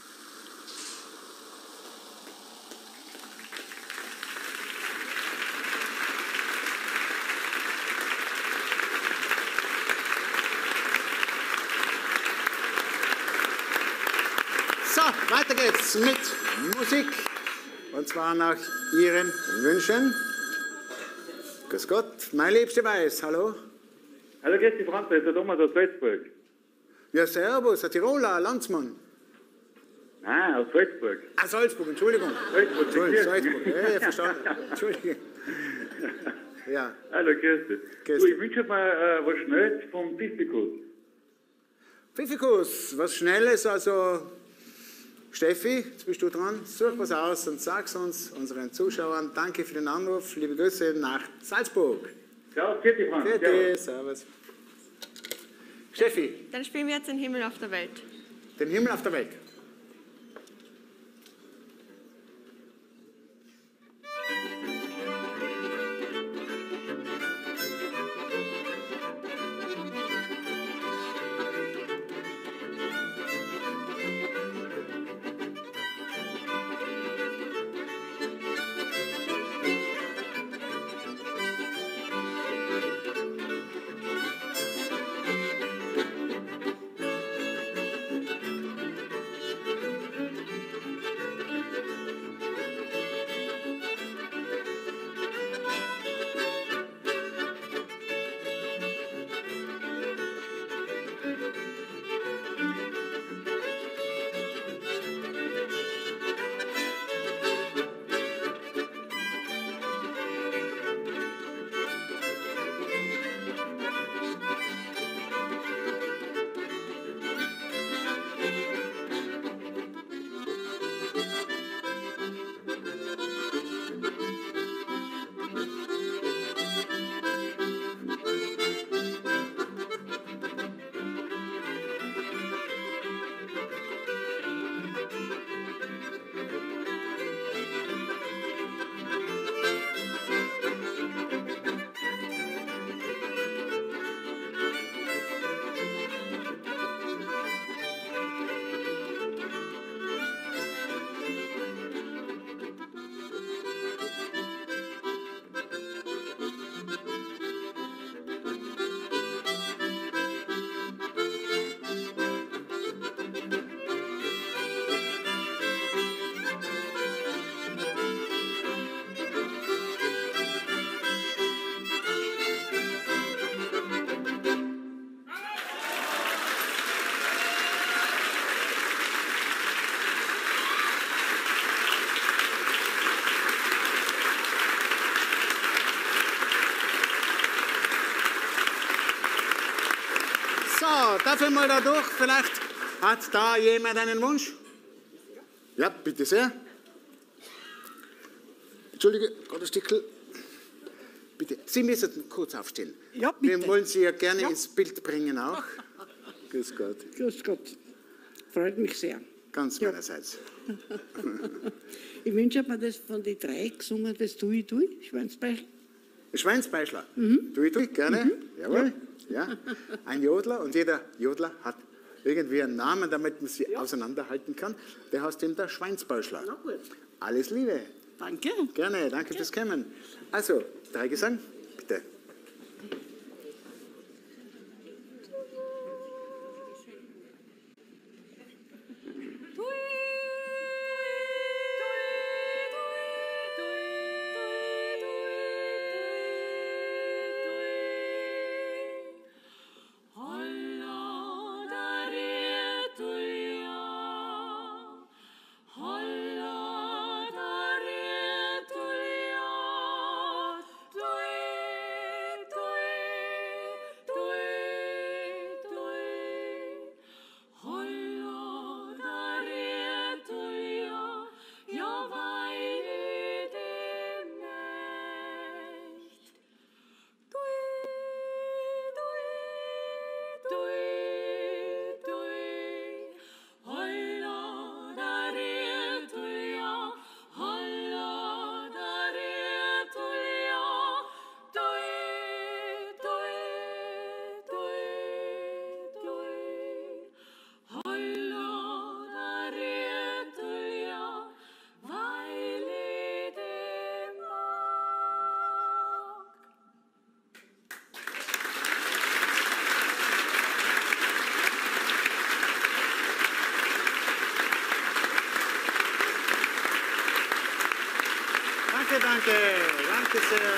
So, weiter geht's mit Musik. Und zwar nach Ihren Wünschen. Grüß Gott, mein liebster Weiß, hallo. Hallo, grüß dich, Franz, der Thomas aus Salzburg. Ja, servus, ein Tiroler, ein Landsmann. Nein, aus Salzburg. Ah, Salzburg, Entschuldigung. Salzburg, ja, verstanden. Entschuldigung. Ja. Hallo, grüß dich. Du, ich wünsche mir was Schnelles vom Pfiffikus. Pfiffikus, was Schnelles, also Steffi, jetzt bist du dran. Such was aus und sag's uns, unseren Zuschauern. Danke für den Anruf. Liebe Grüße nach Salzburg. Ja, vierte Franz. Vierte, servus. Steffi. Dann spielen wir jetzt den Himmel auf der Welt. Den Himmel auf der Welt. darf ich mal da durch? Vielleicht hat da jemand einen Wunsch? Ja, bitte sehr. Entschuldige, gerade ein Stückchen. Bitte, Sie müssen kurz aufstehen. Ja, bitte. Wir wollen Sie ja gerne ins Bild bringen auch. Grüß Gott. Grüß Gott. Freut mich sehr. Ganz meinerseits. Ich wünsche mir das von den 3 gesungen, das Tui Tui, Schweinsbeichler. Schweinsbeichler. Tui, gerne. Jawohl. Ja. Ein Jodler und jeder Jodler hat irgendwie einen Namen, damit man sie auseinanderhalten kann. Der heißt eben der Schweinsbeichler. Alles Liebe. Danke. Gerne, danke fürs Kommen. Also, 3 Gesang, bitte. Danke, danke sehr.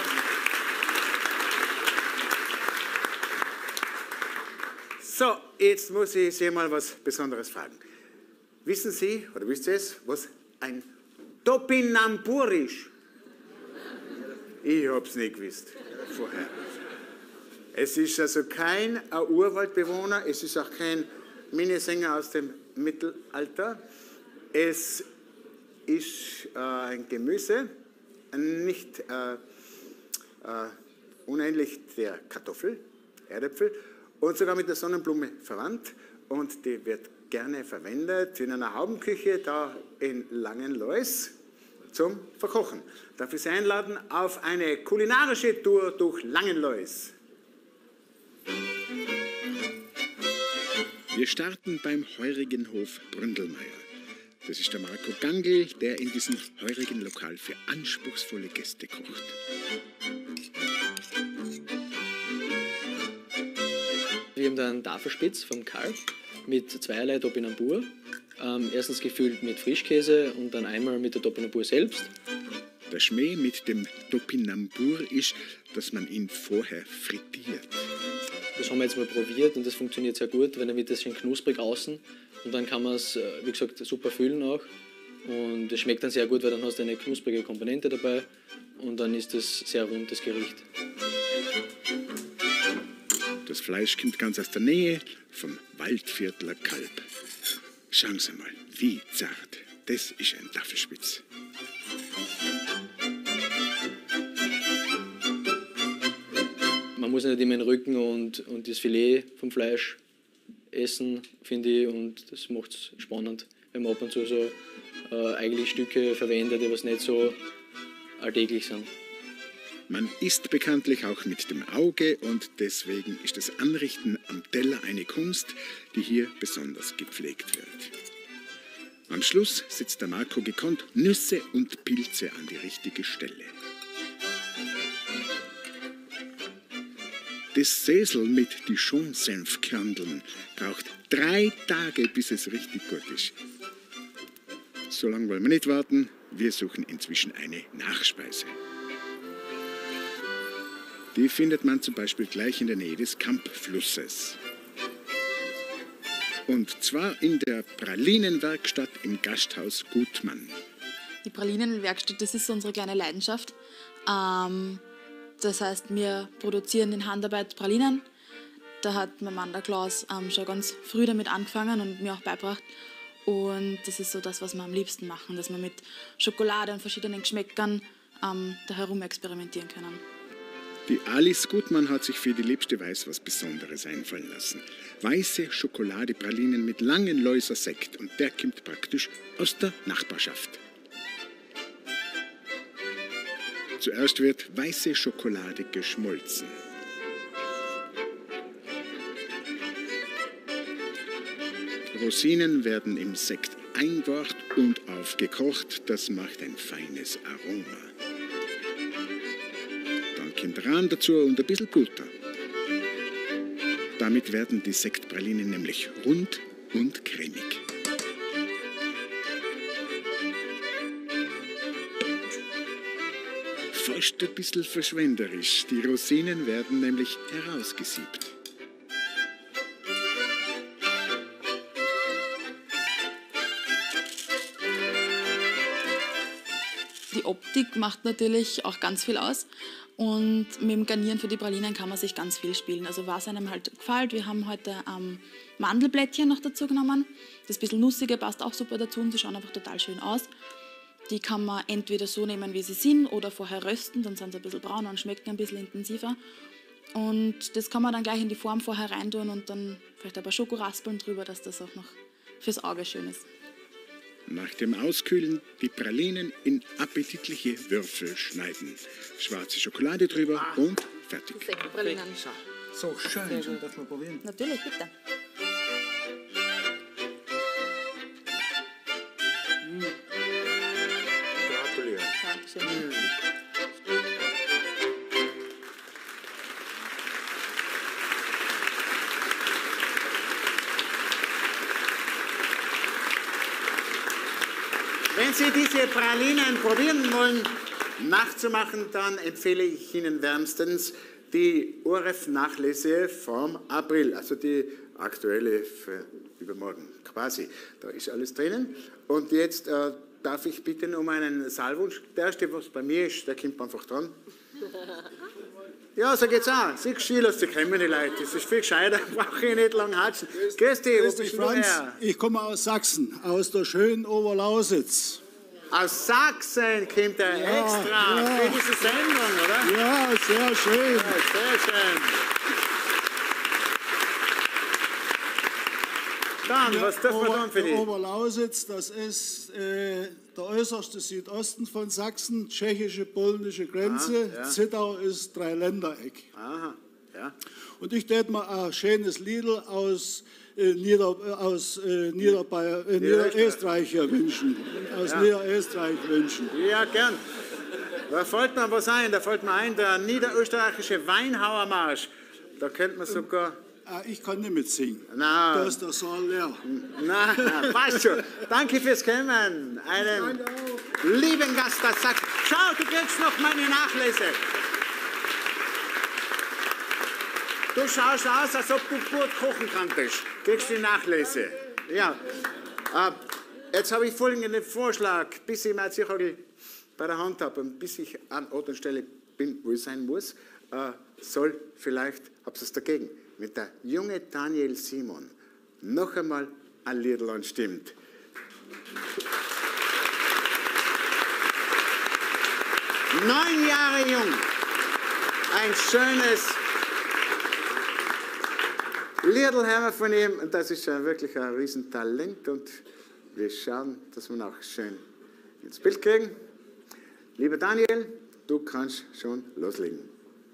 So, jetzt muss ich Sie mal was Besonderes fragen. Wissen Sie, oder wisst ihr es, was ein Topinambur ist? Ich habe es nicht gewusst vorher. Es ist also kein Urwaldbewohner, es ist auch kein Minnesänger aus dem Mittelalter. Es ist ein Gemüse, nicht unähnlich der Kartoffel, Erdäpfel, und sogar mit der Sonnenblume verwandt. Und die wird gerne verwendet in einer Haubenküche da in Langenlois zum Verkochen. Darf ich Sie einladen auf eine kulinarische Tour durch Langenlois. Wir starten beim heurigen Hof Bründelmeier. Das ist der Marco Gangl, der in diesem heurigen Lokal für anspruchsvolle Gäste kocht. Wir haben da einen Tafelspitz vom Karl mit zweierlei Topinambur. Erstens gefüllt mit Frischkäse und dann einmal mit der Topinambur selbst. Der Schmäh mit dem Topinambur ist, dass man ihn vorher frittiert. Das haben wir jetzt mal probiert und das funktioniert sehr gut, weil dann wird das schön knusprig außen und dann kann man es, wie gesagt, super füllen auch. Und es schmeckt dann sehr gut, weil dann hast du eine knusprige Komponente dabei und dann ist das sehr rund, das Gericht. Das Fleisch kommt ganz aus der Nähe vom Waldviertler Kalb. Schauen Sie mal, wie zart. Das ist ein Tafelspitz. Man muss nicht immer den Rücken und das Filet vom Fleisch essen, finde ich, und das macht es spannend, wenn man ab und zu so eigentlich Stücke verwendet, die was nicht so alltäglich sind. Man isst bekanntlich auch mit dem Auge und deswegen ist das Anrichten am Teller eine Kunst, die hier besonders gepflegt wird. Am Schluss setzt der Marco gekonnt Nüsse und Pilze an die richtige Stelle. Das Säsel mit Dijon-Senfkerneln braucht 3 Tage, bis es richtig gut ist. So lange wollen wir nicht warten, wir suchen inzwischen eine Nachspeise. Die findet man zum Beispiel gleich in der Nähe des Kampflusses. Und zwar in der Pralinenwerkstatt im Gasthaus Gutmann. Die Pralinenwerkstatt, das ist unsere kleine Leidenschaft. Das heißt, wir produzieren in Handarbeit Pralinen. Da hat mein Mann, der Klaus, schon ganz früh damit angefangen und mir auch beigebracht. Und das ist so das, was wir am liebsten machen, dass wir mit Schokolade und verschiedenen Geschmäckern da herum experimentieren können. Die Alice Gutmann hat sich für die liebste Weiß was Besonderes einfallen lassen. Weiße Schokoladepralinen mit langen Läuser Sekt und der kommt praktisch aus der Nachbarschaft. Zuerst wird weiße Schokolade geschmolzen. Rosinen werden im Sekt eingekocht und aufgekocht. Das macht ein feines Aroma. Dann kommt Rahm dazu und ein bisschen Butter. Damit werden die Sektpralinen nämlich rund und cremig. Fast ein bisschen verschwenderisch. Die Rosinen werden nämlich herausgesiebt. Die Optik macht natürlich auch ganz viel aus. Und mit dem Garnieren für die Pralinen kann man sich ganz viel spielen. Also was einem halt gefällt. Wir haben heute Mandelblättchen noch dazu genommen. Das bisschen Nussige passt auch super dazu und die schauen einfach total schön aus. Die kann man entweder so nehmen, wie sie sind, oder vorher rösten, dann sind sie ein bisschen brauner und schmecken ein bisschen intensiver. Und das kann man dann gleich in die Form vorher reintun und dann vielleicht ein paar Schokoraspeln drüber, dass das auch noch fürs Auge schön ist. Nach dem Auskühlen die Pralinen in appetitliche Würfel schneiden. Schwarze Schokolade drüber und fertig. Sektpralinen. So schön, so darf man probieren. Natürlich, bitte. Gratuliere. Dankeschön. Wenn Sie diese Pralinen probieren wollen, nachzumachen, dann empfehle ich Ihnen wärmstens die ORF-Nachlese vom April, also die aktuelle für übermorgen quasi. Da ist alles drinnen. Und jetzt darf ich bitten um einen Saalwunsch. Der erste, was bei mir ist, der kommt einfach dran. Ja, so geht's auch. Siehst du, die kennen die Leute. Das ist viel gescheiter, brauche ich nicht lang hatschen. Grüß dich, wo bist du Franz, her? ich komme aus Sachsen, aus der schönen Oberlausitz. Aus Sachsen kommt er extra für diese Sendung, oder? Ja, sehr schön. Ja, sehr schön. Dann, was dürfen wir tun für dich? Oberlausitz, das ist der äußerste Südosten von Sachsen, tschechische, polnische Grenze. Ah, ja. Zittau ist Dreiländereck. Aha, ja. Und ich tät mir ein schönes Lied aus Niederösterreich wünschen. Aus Ja. Niederösterreich wünschen. Ja, gern. Da fällt mir was ein, der niederösterreichische Weinhauermarsch. Da könnte man sogar... Ich kann nicht mitsingen. Na. Da ist der Saal leer. Na, passt schon. Danke fürs Kommen. Einen lieben Gast aus Sachsen. Schau, du kriegst noch meine Nachlese. Du schaust aus, als ob du gut kochen kannst. Kriegst die Nachlese. Ja. Jetzt habe ich folgenden Vorschlag, bis ich mein Zirkel bei der Hand habe und bis ich an Ort und Stelle bin, wo ich sein muss, soll vielleicht, habt ihr es dagegen, mit der junge Daniel Simon noch einmal ein Liedl anstimmt. Neun Jahre jung, ein schönes Liedl haben wir von ihm und das ist ja wirklich ein Riesentalent und wir schauen, dass wir ihn auch schön ins Bild kriegen. Lieber Daniel, du kannst schon loslegen.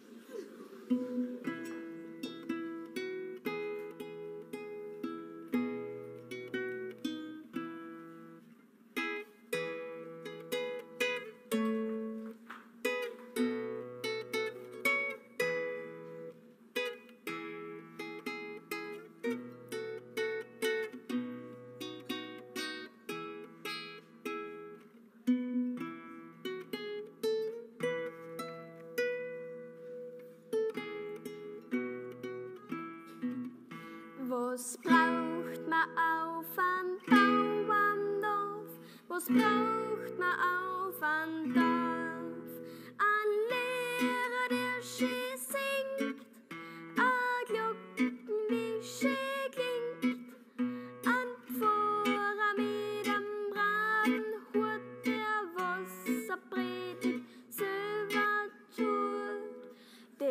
Was braucht man auf ein Bauerndorf? Was braucht man auf ein Dorf? Ein Lehrer, der schön singt, ein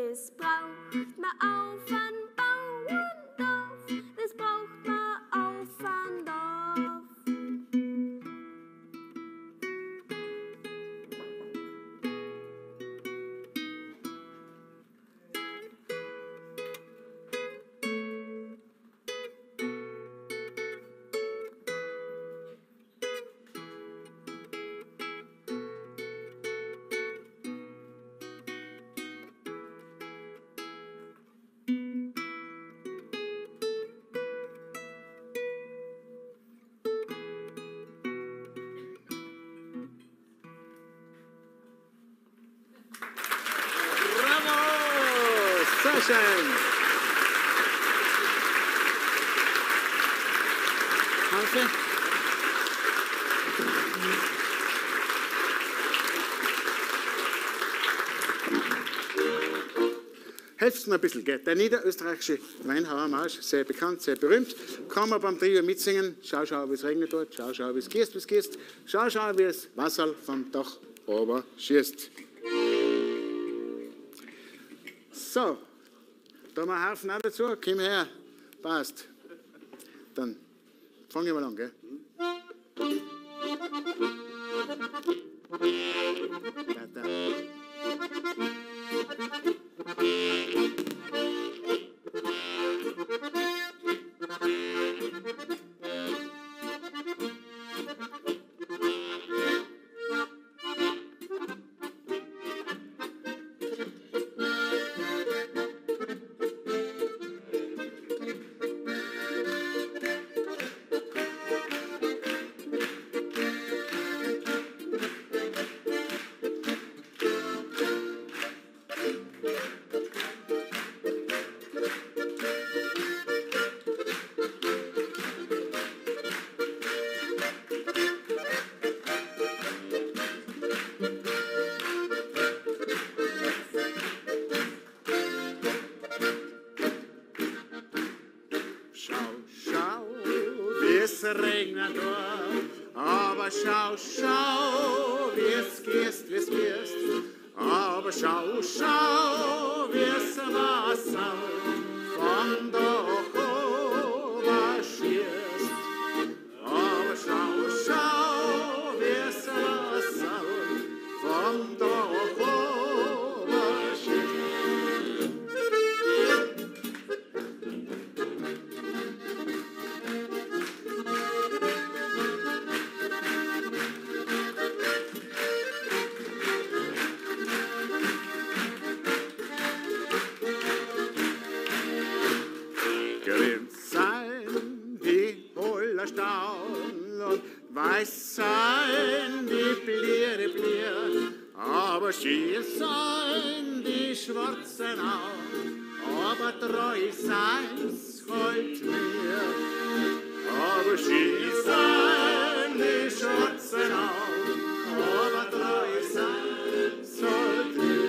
das braucht man auf ein Bauerndorf, das braucht man auf ein Dorf. Sehr schön. Hanse? Helft mir ein bisschen, gell? Der niederösterreichische Weinhauermarsch, sehr bekannt, sehr berühmt. Kann man beim Trio mitsingen. Schau, schau, wie es regnet dort. Schau, schau, wie es gießt, wie es gießt. Schau, schau, wie es Wasser vom Dach ober schießt. So, da haben wir einen Haufen auch dazu. Komm her. Passt. Dann fangen wir mal an, gell? Da, da. Es regnet dort, aber schau, schau, wie es gießt, wie es gießt. Aber schau, schau, wie es Wasser vom Dach ober schießt. Aber schau, schau, wie es Wasser vom Dach ober schießt. Grün sein die hohler Staun und weiß sein die Bliere Blier, aber schier sein die schwarzen Augen, aber treu sein's halt mir. Aber schier sein die schwarzen Augen, aber treu sein's halt mir.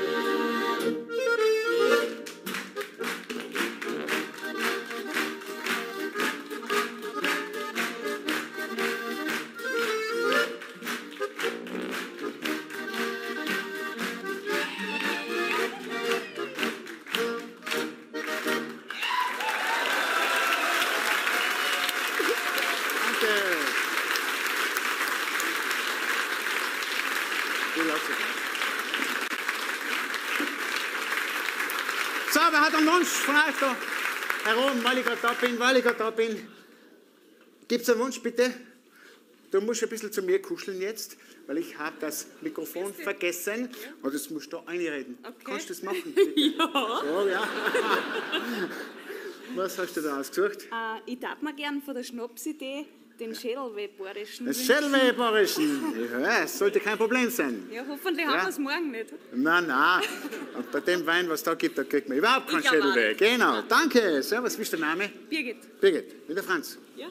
So, wer hat einen Wunsch von euch da herum, weil ich gerade da bin? Gibt es einen Wunsch, bitte? Du musst ein bisschen zu mir kuscheln jetzt, weil ich habe das Mikrofon vergessen und jetzt musst du da einreden. Okay. Kannst du das machen, bitte? Ja. So, ja. Was hast du da ausgesucht? Ich darf mir gern von der Schnapsidee den Schädelweberischen. Das Schädelweberischen, ja, das sollte kein Problem sein. Ja, hoffentlich haben wir es morgen nicht. Nein. Und bei dem Wein, was da gibt, da kriegt man überhaupt keinen Schädelweh. Genau, danke. Servus, wie ist der Name? Birgit. Birgit, wie der Franz. Ja.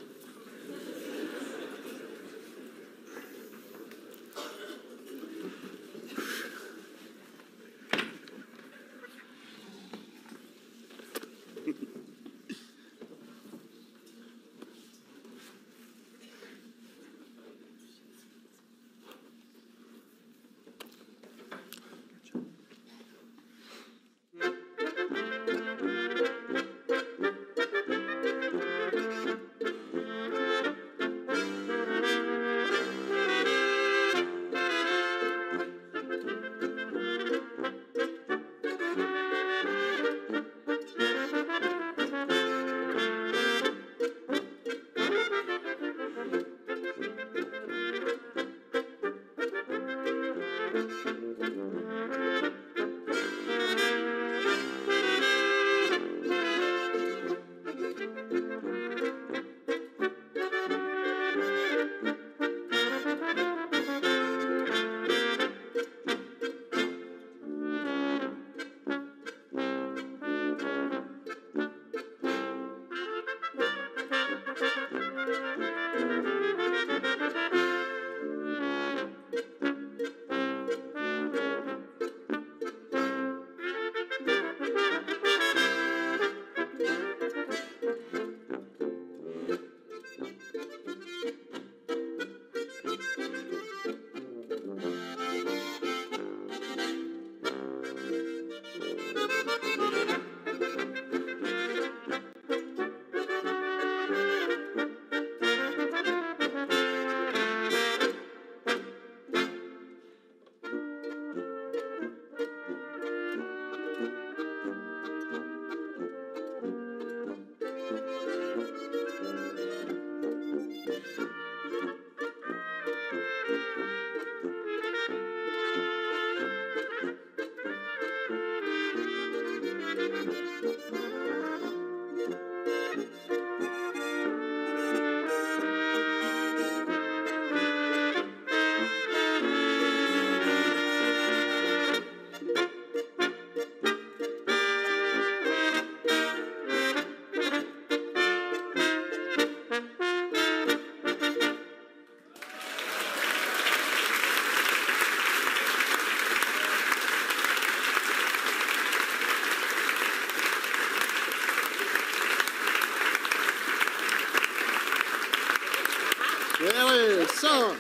So.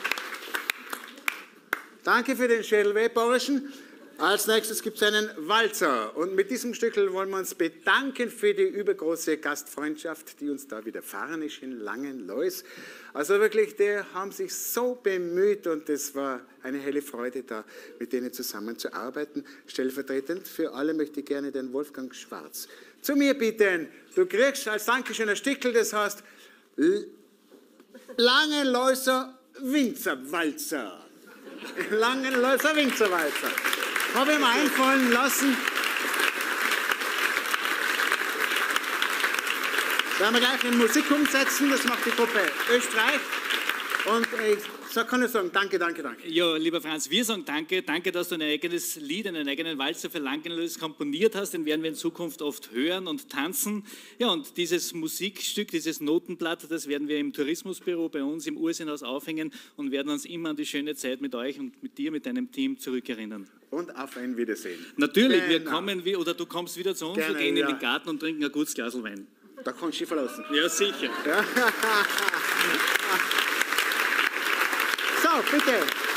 Danke für den Schädelweh, Borischen. Als nächstes gibt es einen Walzer. Und mit diesem Stückel wollen wir uns bedanken für die übergroße Gastfreundschaft, die uns da widerfahren ist in Langenlois. Also wirklich, die haben sich so bemüht und es war eine helle Freude, da mit denen zusammenzuarbeiten. Stellvertretend für alle möchte ich gerne den Wolfgang Schwarz zu mir bitten. Du kriegst als Dankeschön ein Stückel, das heißt Langenloiser Winzerwalzer. Langenloiser Winzerwalzer. Habe ich mir einfallen lassen. Werden wir gleich in Musik umsetzen, das macht die Gruppe Österreich. Und so kann ich sagen, danke, danke, danke. Ja, lieber Franz, wir sagen danke. Danke, dass du ein eigenes Lied, einen eigenen Walzer für Langenlois komponiert hast. Den werden wir in Zukunft oft hören und tanzen. Ja, und dieses Musikstück, dieses Notenblatt, das werden wir im Tourismusbüro bei uns im Ursinhaus aufhängen und werden uns immer an die schöne Zeit mit euch und mit dir, mit deinem Team zurückerinnern. Und auf ein Wiedersehen. Natürlich, wir kommen, oder du kommst wieder zu uns, wir gehen in den Garten und trinken ein gutes Glas Wein. Da kannst du dich verlassen. Ja, sicher. Ja. So, bitte.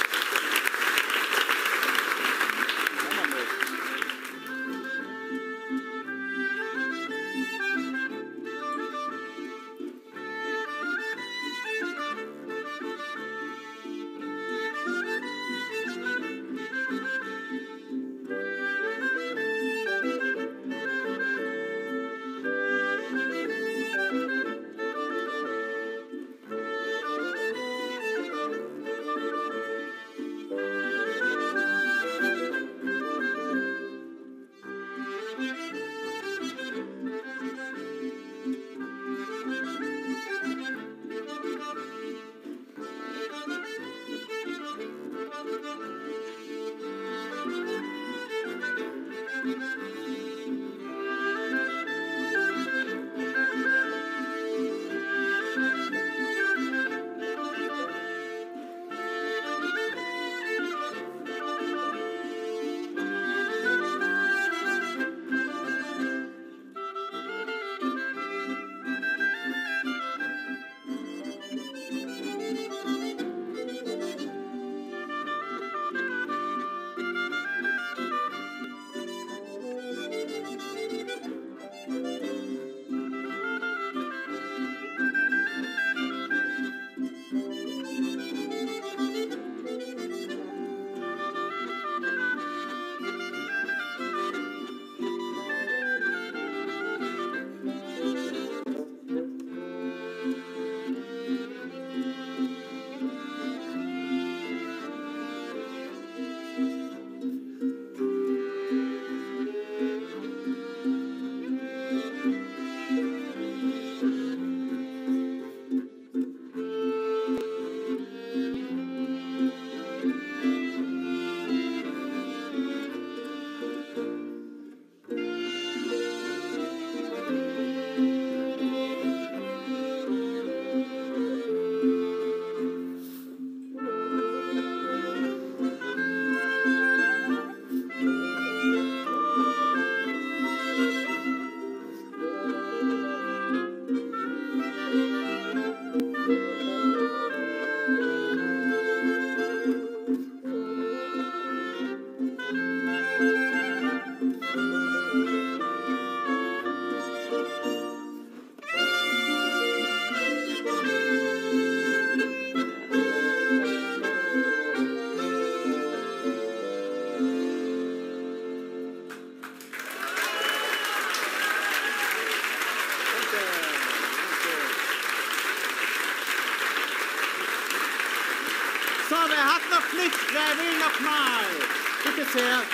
So, wer hat noch nichts? Wer will noch mal? Bitte sehr.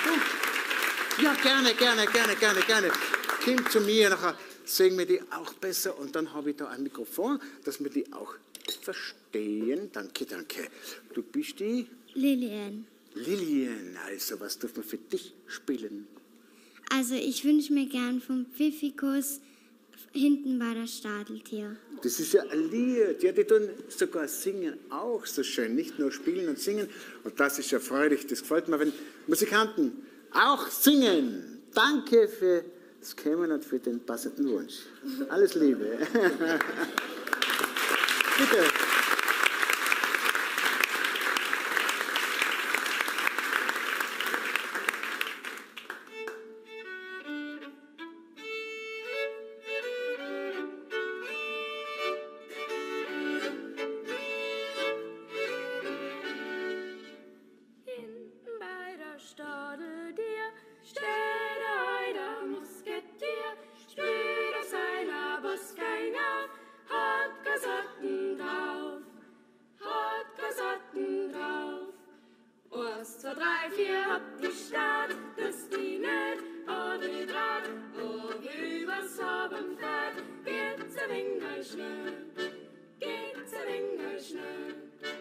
Du. Ja, gerne. Komm zu mir, nachher sehen wir die auch besser und dann habe ich da ein Mikrofon, dass wir die auch verstehen. Danke. Du bist die? Lilian. Lilian, also was dürfen wir für dich spielen? Also ich wünsche mir gern vom Pfiffikus hinten bei der Stadeltier. Das ist ja ein Lied, ja, die tun sogar singen auch so schön, nicht nur spielen und singen. Und das ist ja freudig, das gefällt mir, wenn Musikanten auch singen. Danke fürs Kommen und für den passenden Wunsch. Alles Liebe. Bitte. 3, 4 habt die Stadt, dass die nicht angedraht, aber übers Abendfahrt geht's ein wenig schnell, geht's ein wenig schnell.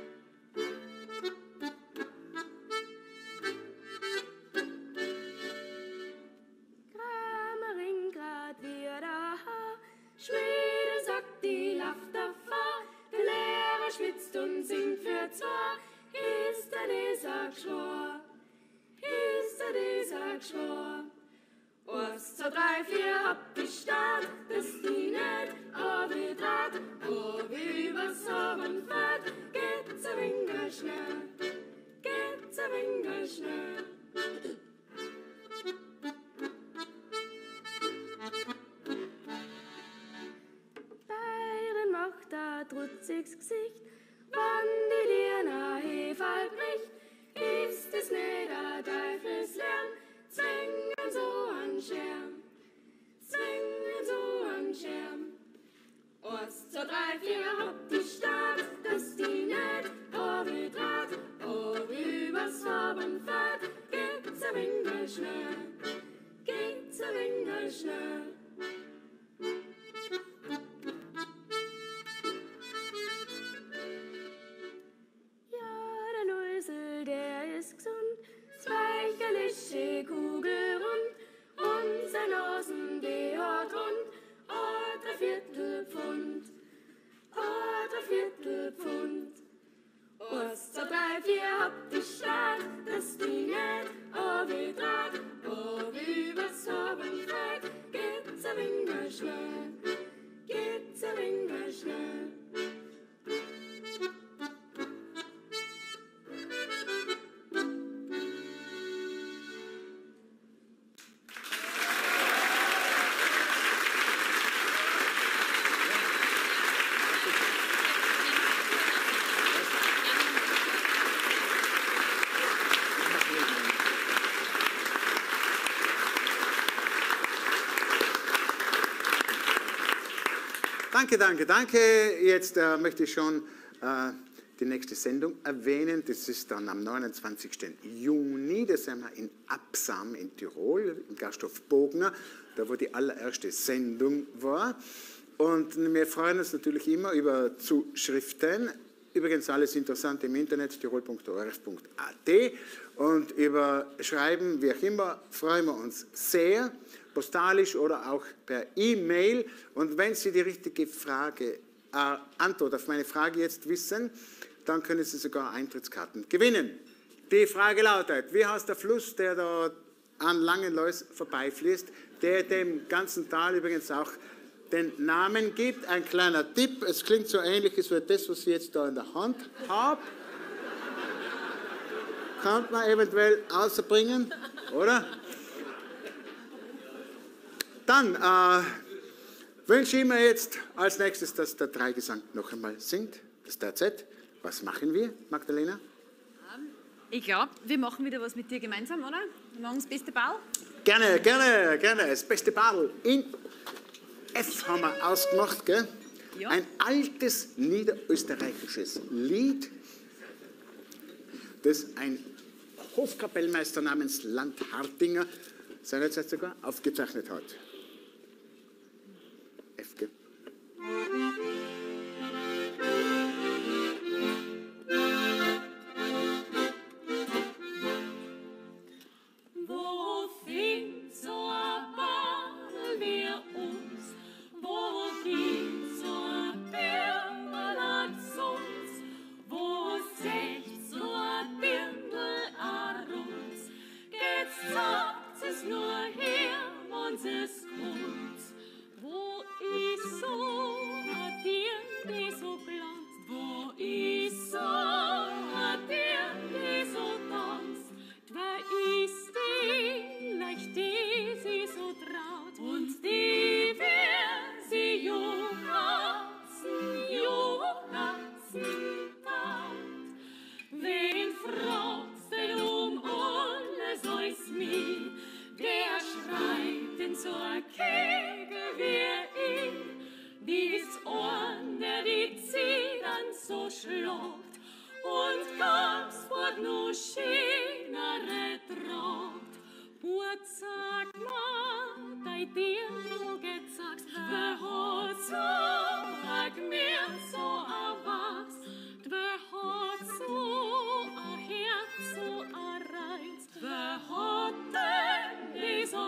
Kramering grad wieder, Schwede sagt, die lacht davor, der Lehrer schwitzt und singt für zwei. Ist er dieser Geschwur? Ist er dieser Geschwur? 1, 2, 3, 4 habt die Stadt, dass die nicht angedraht, aber übers Abendfahrt geht's ein wenig schnell, geht's ein wenig schnell. Bayern macht ein trutziges Gesicht, wann die Dirna Hefall bricht, ist es nicht ein Teufelslärm, zwingen so an Scherm, zwingen so an Scherm. 1, 2, 3, 4 habt die Stadt, dass die nicht angedraht, aber übers Abendfahrt geht's ein wenig schnell, geht's ein wenig schnell. Der ist gesund, zweicherliche Kugelrund und sein Nasen, der hat rund, 3/4 Pfund, 3/4 Pfund. 1, 2, 3, 4 habt die Stadt, dass die nicht angedraht, aber übers Abendfahrt geht's ein wenig schnell, geht's ein wenig schnell. Danke. Jetzt möchte ich schon die nächste Sendung erwähnen. Das ist dann am 29. Juni. Da sind wir in Absam in Tirol, im Gasthof Bogner, da wo die allererste Sendung war. Und wir freuen uns natürlich immer über Zuschriften. Übrigens alles interessant im Internet, tirol.orf.at. Und über Schreiben, wie auch immer, freuen wir uns sehr, postalisch oder auch per E-Mail. Und wenn Sie die richtige Antwort auf meine Frage jetzt wissen, dann können Sie sogar Eintrittskarten gewinnen. Die Frage lautet, wie heißt der Fluss, der da an Langenlois vorbeifließt, der dem ganzen Tal übrigens auch den Namen gibt? Ein kleiner Tipp, es klingt so ähnlich wie das, was ich jetzt da in der Hand habe. Kann man eventuell außerbringen, oder? Dann wünsche ich mir jetzt als nächstes, dass der Dreigesang noch einmal singt, das Terzett. Was machen wir, Magdalena? Ich glaube, wir machen wieder was mit dir gemeinsam, oder? Wir machen das beste Ball. Gerne. Das beste Ball in F haben wir ausgemacht, gell? Ja. Ein altes niederösterreichisches Lied, das ein Hofkapellmeister namens Landhartinger seinerzeit sogar aufgezeichnet hat. F, gell? Wo findet so ein Ball wie uns? Wo gibt so ein Birnberg uns? Wo secht so ein Birndl a uns? Jetzt sagt es nur her und es kommt. Wo ist so ein Dirn, die so glanzt? Wo ist so ein Dirn, die so tanzt? Wer ist die, leicht die sie so traut? Und die wer sie Johansen taut. Wen fragst du alles als mich? Der schreit in so ein Kegel wie ich. Dies Ohren, der die Zedern so schlagt und ganz fort nur schönere bei dir nur gesagt, wer hat so mir so erwachst, wer hat so ein Herz, so ein Reiz, wer hat denn das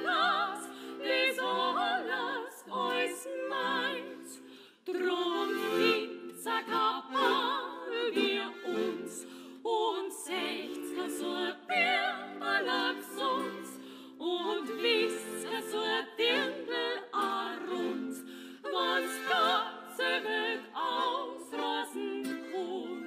alles meint, drum findet sag wir uns und seht so ein Bärberlag sonst und wisst so ein Dirndl a rund, was ganze Welt ausrasen kann.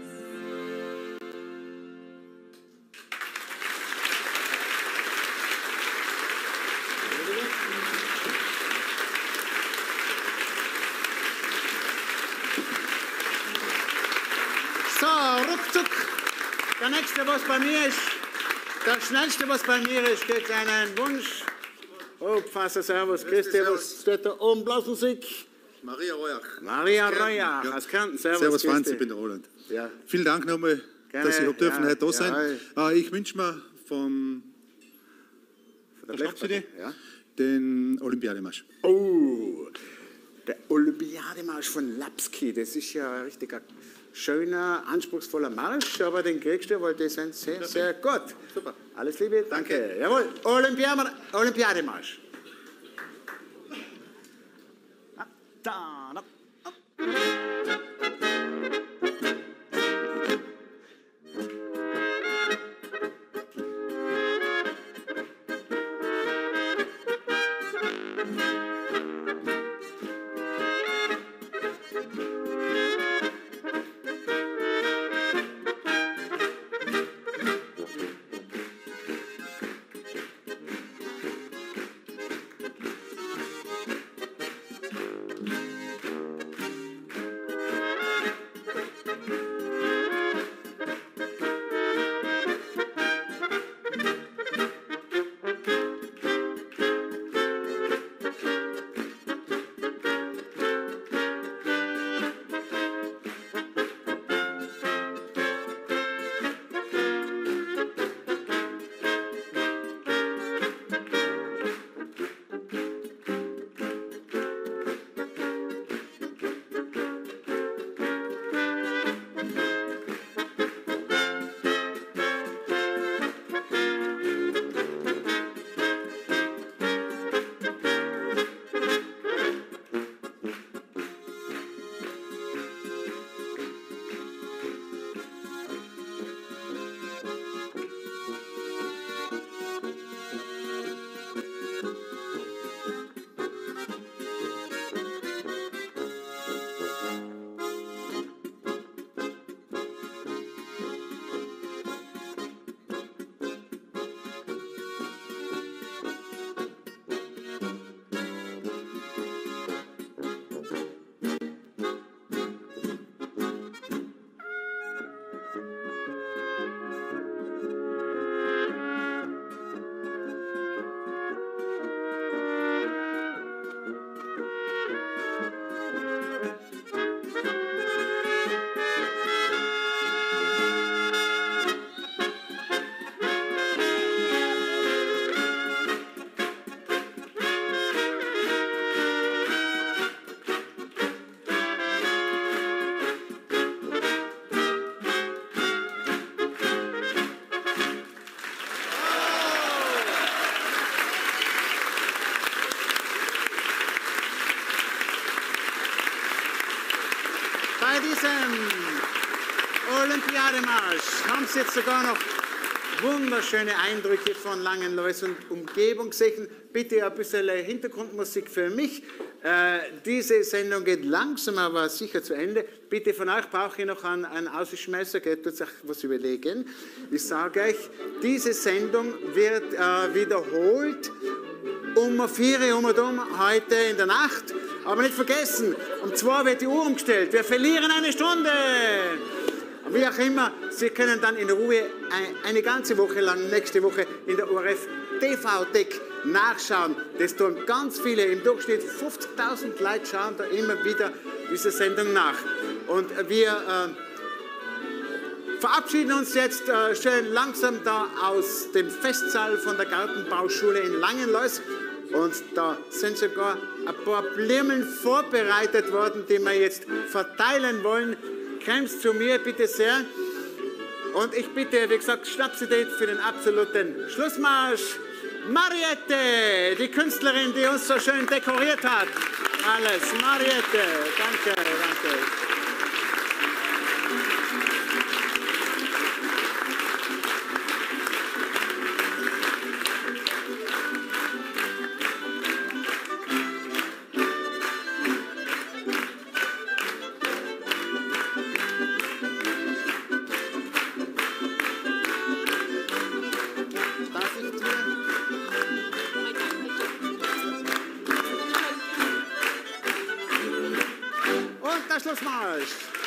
So, ruckzuck. Der nächste, was bei mir ist, der schnellste, was bei mir ist, geht einen Wunsch. Oh, Pfasser, servus, Christi, was steht da oben? Blasmusik. Maria Reuach. Maria Reuach aus Kärnten, servus. Servus, Franz, Christi. ich bin der Roland. Ja. Vielen Dank nochmal, Gerne, dass ich heute ja, da sein. Ich wünsche mir von der Schnapsidee ja. den Olympiademarsch. Oh, der Olympiademarsch von Lapski, das ist ja ein richtig schöner, anspruchsvoller Marsch, aber den kriegst du, weil die sind sehr, sehr gut. Super. Alles Liebe, danke. Jawohl, Olympiademarsch. Da, da. Bei diesem Olympiademarsch haben Sie jetzt sogar noch wunderschöne Eindrücke von Langenlois und Umgebung gesehen. Bitte ein bisschen Hintergrundmusik für mich. Diese Sendung geht langsam, aber sicher zu Ende. Bitte von euch brauche ich noch einen Ausschmeißer, geht euch was überlegen. Ich sage euch, diese Sendung wird wiederholt um 4 Uhr heute in der Nacht. Aber nicht vergessen, um 2 wird die Uhr umgestellt. Wir verlieren eine Stunde. Wie auch immer, Sie können dann in Ruhe eine ganze Woche lang, nächste Woche in der ORF TV-Tech nachschauen. Das tun ganz viele, im Durchschnitt 50.000 Leute schauen da immer wieder diese Sendung nach. Und wir verabschieden uns jetzt schön langsam da aus dem Festsaal von der Gartenbauschule in Langenlois. Und da sind sogar ein paar Blumen vorbereitet worden, die wir jetzt verteilen wollen. Kommst zu mir, bitte sehr. Und ich bitte, wie gesagt, Schnapsidee für den absoluten Schlussmarsch. Mariette, die Künstlerin, die uns so schön dekoriert hat. Alles, Mariette, danke, danke. Und der Schlussmarsch.